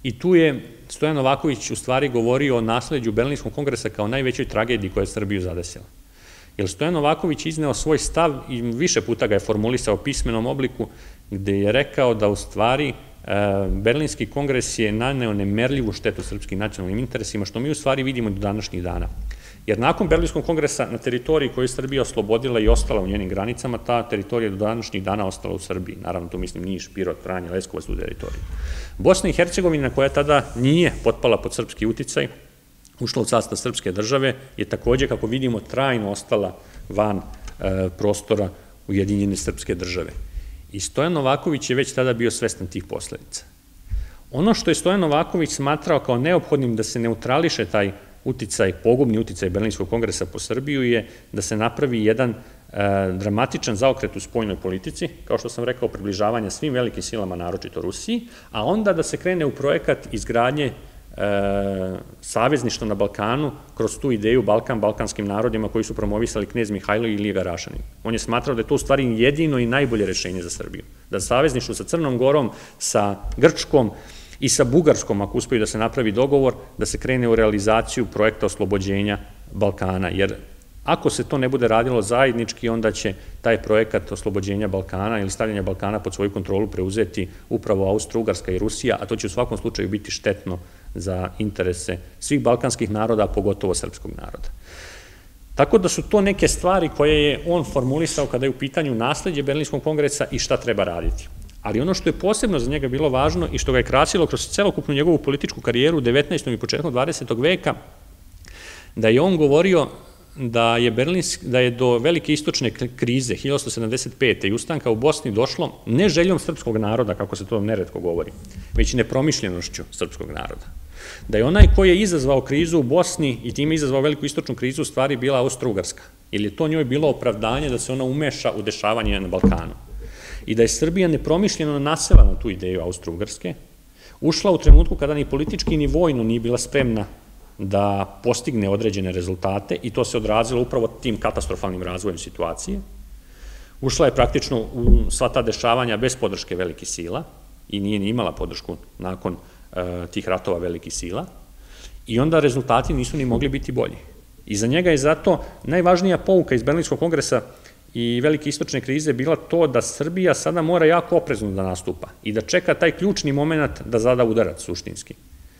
I tu je Stojan Novaković u stvari govorio o nasleđu Berlinskog kongresa kao najvećoj tragediji koja je Srbiju zadesila. Jer Stojan Novaković izneo svoj stav i više puta ga je formulisao u pismenom obliku, gde je rekao da u stvari Berlinski kongres je naneo nemerljivu štetu srpskim nacionalnim interesima, što mi u stvari vidimo do današnjih dana. Jer nakon Berlinskog kongresa na teritoriji koju je Srbija oslobodila i ostala u njenim granicama, ta teritorija do današnjih dana ostala u Srbiji. Naravno, tu mislim Niš, Pirot, Vranje, Leskovac u teritoriji. Bosna i Hercegovina, koja tada nije potpala pod srpski uticaj, ušla u sastav srpske države, je takođe, kako vidimo, trajno ostala van prostora Ujedinjene srpske države. I Stojan Novaković je već tada bio svestan tih posledica. Ono što je Stojan Novaković smatrao kao neophodnim da se neutrališe taj uticaj, pogubni uticaj Berlinskog kongresa po Srbiju je da se napravi jedan dramatičan zaokret u spoljnoj politici, kao što sam rekao, približavanja svim velikim silama, naročito Rusiji, a onda da se krene u projekat izgradnje savezništva na Balkanu kroz tu ideju Balkan balkanskim narodima koji su promovisali knez Mihajlo i Ilija Rašanin. On je smatrao da je to u stvari jedino i najbolje rešenje za Srbiju. Da savezništvo sa Crnom Gorom, sa Grčkom i sa Bugarskom, ako uspeju da se napravi dogovor, da se krene u realizaciju projekta oslobođenja Balkana. Jer ako se to ne bude radilo zajednički, onda će taj projekat oslobođenja Balkana ili stavljanja Balkana pod svoju kontrolu preuzeti upravo Austro-Ugarska i Rusija, a to će u svakom slučaju biti štetno za interese svih balkanskih naroda, a pogotovo srpskog naroda. Tako da su to neke stvari koje je on formulisao kada je u pitanju nasleđe Berlinskog kongresa i šta treba raditi. Ali ono što je posebno za njega bilo važno i što ga je krasilo kroz celokupnu njegovu političku karijeru u devetnaestom i početkom dvadesetog veka, da je on govorio da je, da je do velike istočne krize hiljadu osamsto sedamdeset pete i ustanka u Bosni došlo ne željom srpskog naroda, kako se to neretko govori, već nepromišljenošću srpskog naroda. Da je onaj koji je izazvao krizu u Bosni i time izazvao veliku istočnu krizu u stvari bila Austro-Ugarska, ili je to njoj bilo opravdanje da se ona umeša u dešavanje na Balkanu. I da je Srbija nepromišljeno nasela na tu ideju Austro-Ugarske, ušla u trenutku kada ni politički ni vojno nije bila spremna da postigne određene rezultate i to se odrazilo upravo tim katastrofalnim razvojem situacije. Ušla je praktično u sva ta dešavanja bez podrške velikih sila i nije ni imala podršku nakon tih ratova velikih sila i onda rezultati nisu ni mogli biti bolji. I za njega je zato najvažnija pouka iz Berlinskog kongresa i velike istočne krize bila to da Srbija sada mora jako oprezno da nastupa i da čeka taj ključni moment da zada udarac suštinski.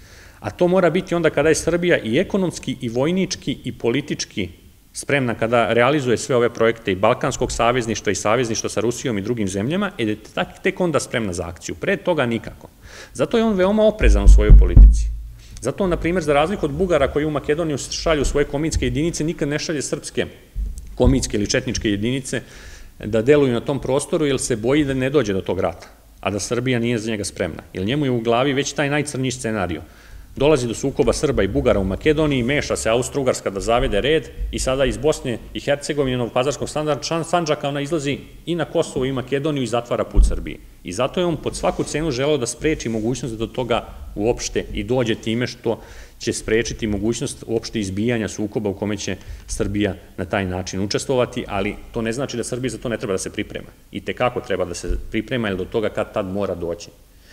A to mora biti onda kada je Srbija i ekonomski, i vojnički, i politički spremna kada realizuje sve ove projekte i Balkanskog savezništva i savezništva sa Rusijom i drugim zemljama, i da je tek onda spremna za akciju. Pre toga nikako. Zato je on veoma oprezan u svojoj politici. Zato on, na primjer, za razliku od Bugara koji u Makedoniju šalju svoje komitske jedinice, nikad ne šalje srpske komitske ili četničke jedinice da deluju na tom prostoru, jer se boji da ne dođe do tog rata, a da Srbija nije za njega spremna. Jer njemu je u glavi već taj najcrniji scenario. Dolazi do sukoba Srba i Bugara u Makedoniji, meša se Austro-Ugarska da zavede red i sada iz Bosne i Hercegovine, Novopazarskog Sandžaka, ona izlazi i na Kosovo i Makedoniju i zatvara put Srbiji. I zato je on pod svaku cenu želeo da spreči mogućnost da do toga uopšte i dođe time što će sprečiti mogućnost uopšte izbijanja sukoba u kome će Srbija na taj način učestvovati, ali to ne znači da Srbija za to ne treba da se priprema. I tekako treba da se priprema, jer do toga kad tad mora doći.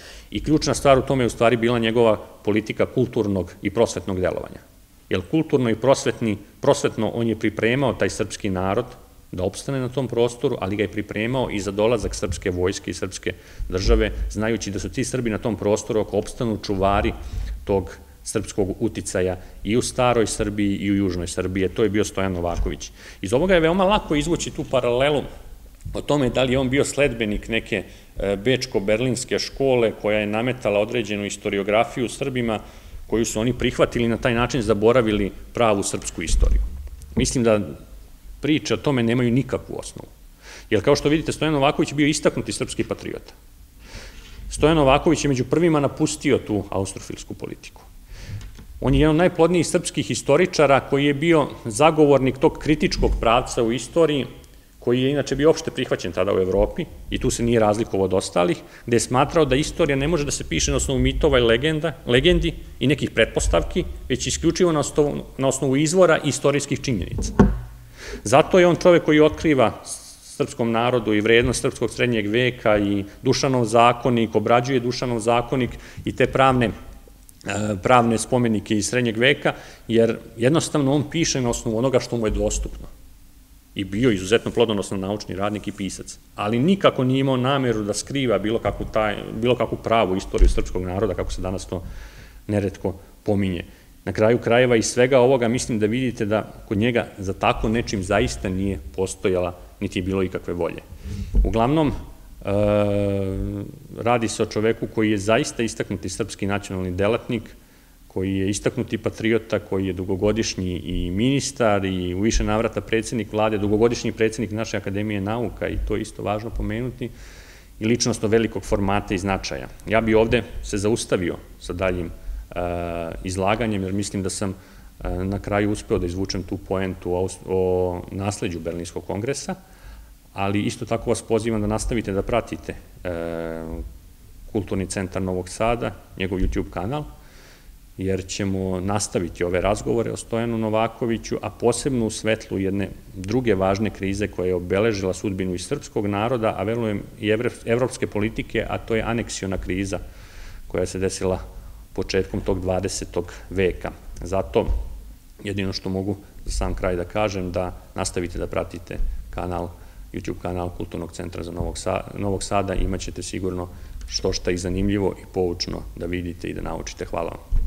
I ključna stvar u tome je u stvari bila njegova politika kulturnog i prosvetnog delovanja. Jer kulturno i prosvetno on je pripremao taj srpski narod da opstane na tom prostoru, ali ga je pripremao i za dolazak srpske vojske i srpske države, znajući da su ti Srbi na tom prostoru ako opstanu čuvari tog srpskog uticaja i u staroj Srbiji i u južnoj Srbiji. To je bio Stojan Novaković. Iz ovoga je veoma lako izvući tu paralelu o tome da li je on bio sledbenik neke bečko-berlinske škole koja je nametala određenu istoriografiju Srbima koju su oni prihvatili i na taj način zaboravili pravu srpsku istoriju. Mislim da priče o tome nemaju nikakvu osnovu. Jer kao što vidite, Stojan Novaković je bio istaknuti srpski patriota. Stojan Novaković je među prvima napustio tu austrofilsku politiku. On je jedan od najplodnijih srpskih historičara koji je bio zagovornik tog kritičkog pravca u istoriji, koji je inače bio opšte prihvaćen tada u Evropi, i tu se nije razlikovao od ostalih, gde je smatrao da istorija ne može da se piše na osnovu mitova i legendi i nekih pretpostavki, već isključivo na osnovu izvora i istorijskih činjenica. Zato je on čovek koji otkriva srpskom narodu i vrednost srpskog srednjeg veka i Dušanov zakonik, obrađuje Dušanov zakonik i te pravne pravne spomenike iz srednjeg veka, jer jednostavno on piše na osnovu onoga što mu je dostupno. I bio izuzetno plodonosan naučni radnik i pisac, ali nikako nije imao nameru da skriva bilo kakvu pravu istoriju srpskog naroda, kako se danas to neretko pominje. Na kraju krajeva i svega ovoga mislim da vidite da kod njega za tako nečim zaista nije postojala, niti je bilo ikakve volje. Uglavnom, radi se o čoveku koji je zaista istaknuti srpski nacionalni delatnik, koji je istaknuti patriota, koji je dugogodišnji i ministar i u više navrata predsjednik vlade, dugogodišnji predsjednik naše Akademije nauka, i to je isto važno pomenuti, i ličnost od velikog formata i značaja. Ja bi ovde se zaustavio sa daljim izlaganjem, jer mislim da sam na kraju uspeo da izvučem tu poentu o nasleđu Berlinskog kongresa, ali isto tako vas pozivam da nastavite da pratite Kulturni centar Novog Sada, njegov YouTube kanal, jer ćemo nastaviti ove razgovore o Stojanu Novakoviću, a posebno u svetlu jedne druge važne krize koja je obeležila sudbinu i srpskog naroda, a verujem i evropske politike, a to je aneksiona kriza koja se desila početkom tog dvadesetog veka. Zato jedino što mogu za sam kraj da kažem da nastavite da pratite kanal, YouTube kanal Kulturnog centra za Novog Sada, imat ćete sigurno što šta i zanimljivo i poučno da vidite i da naučite. Hvala vam.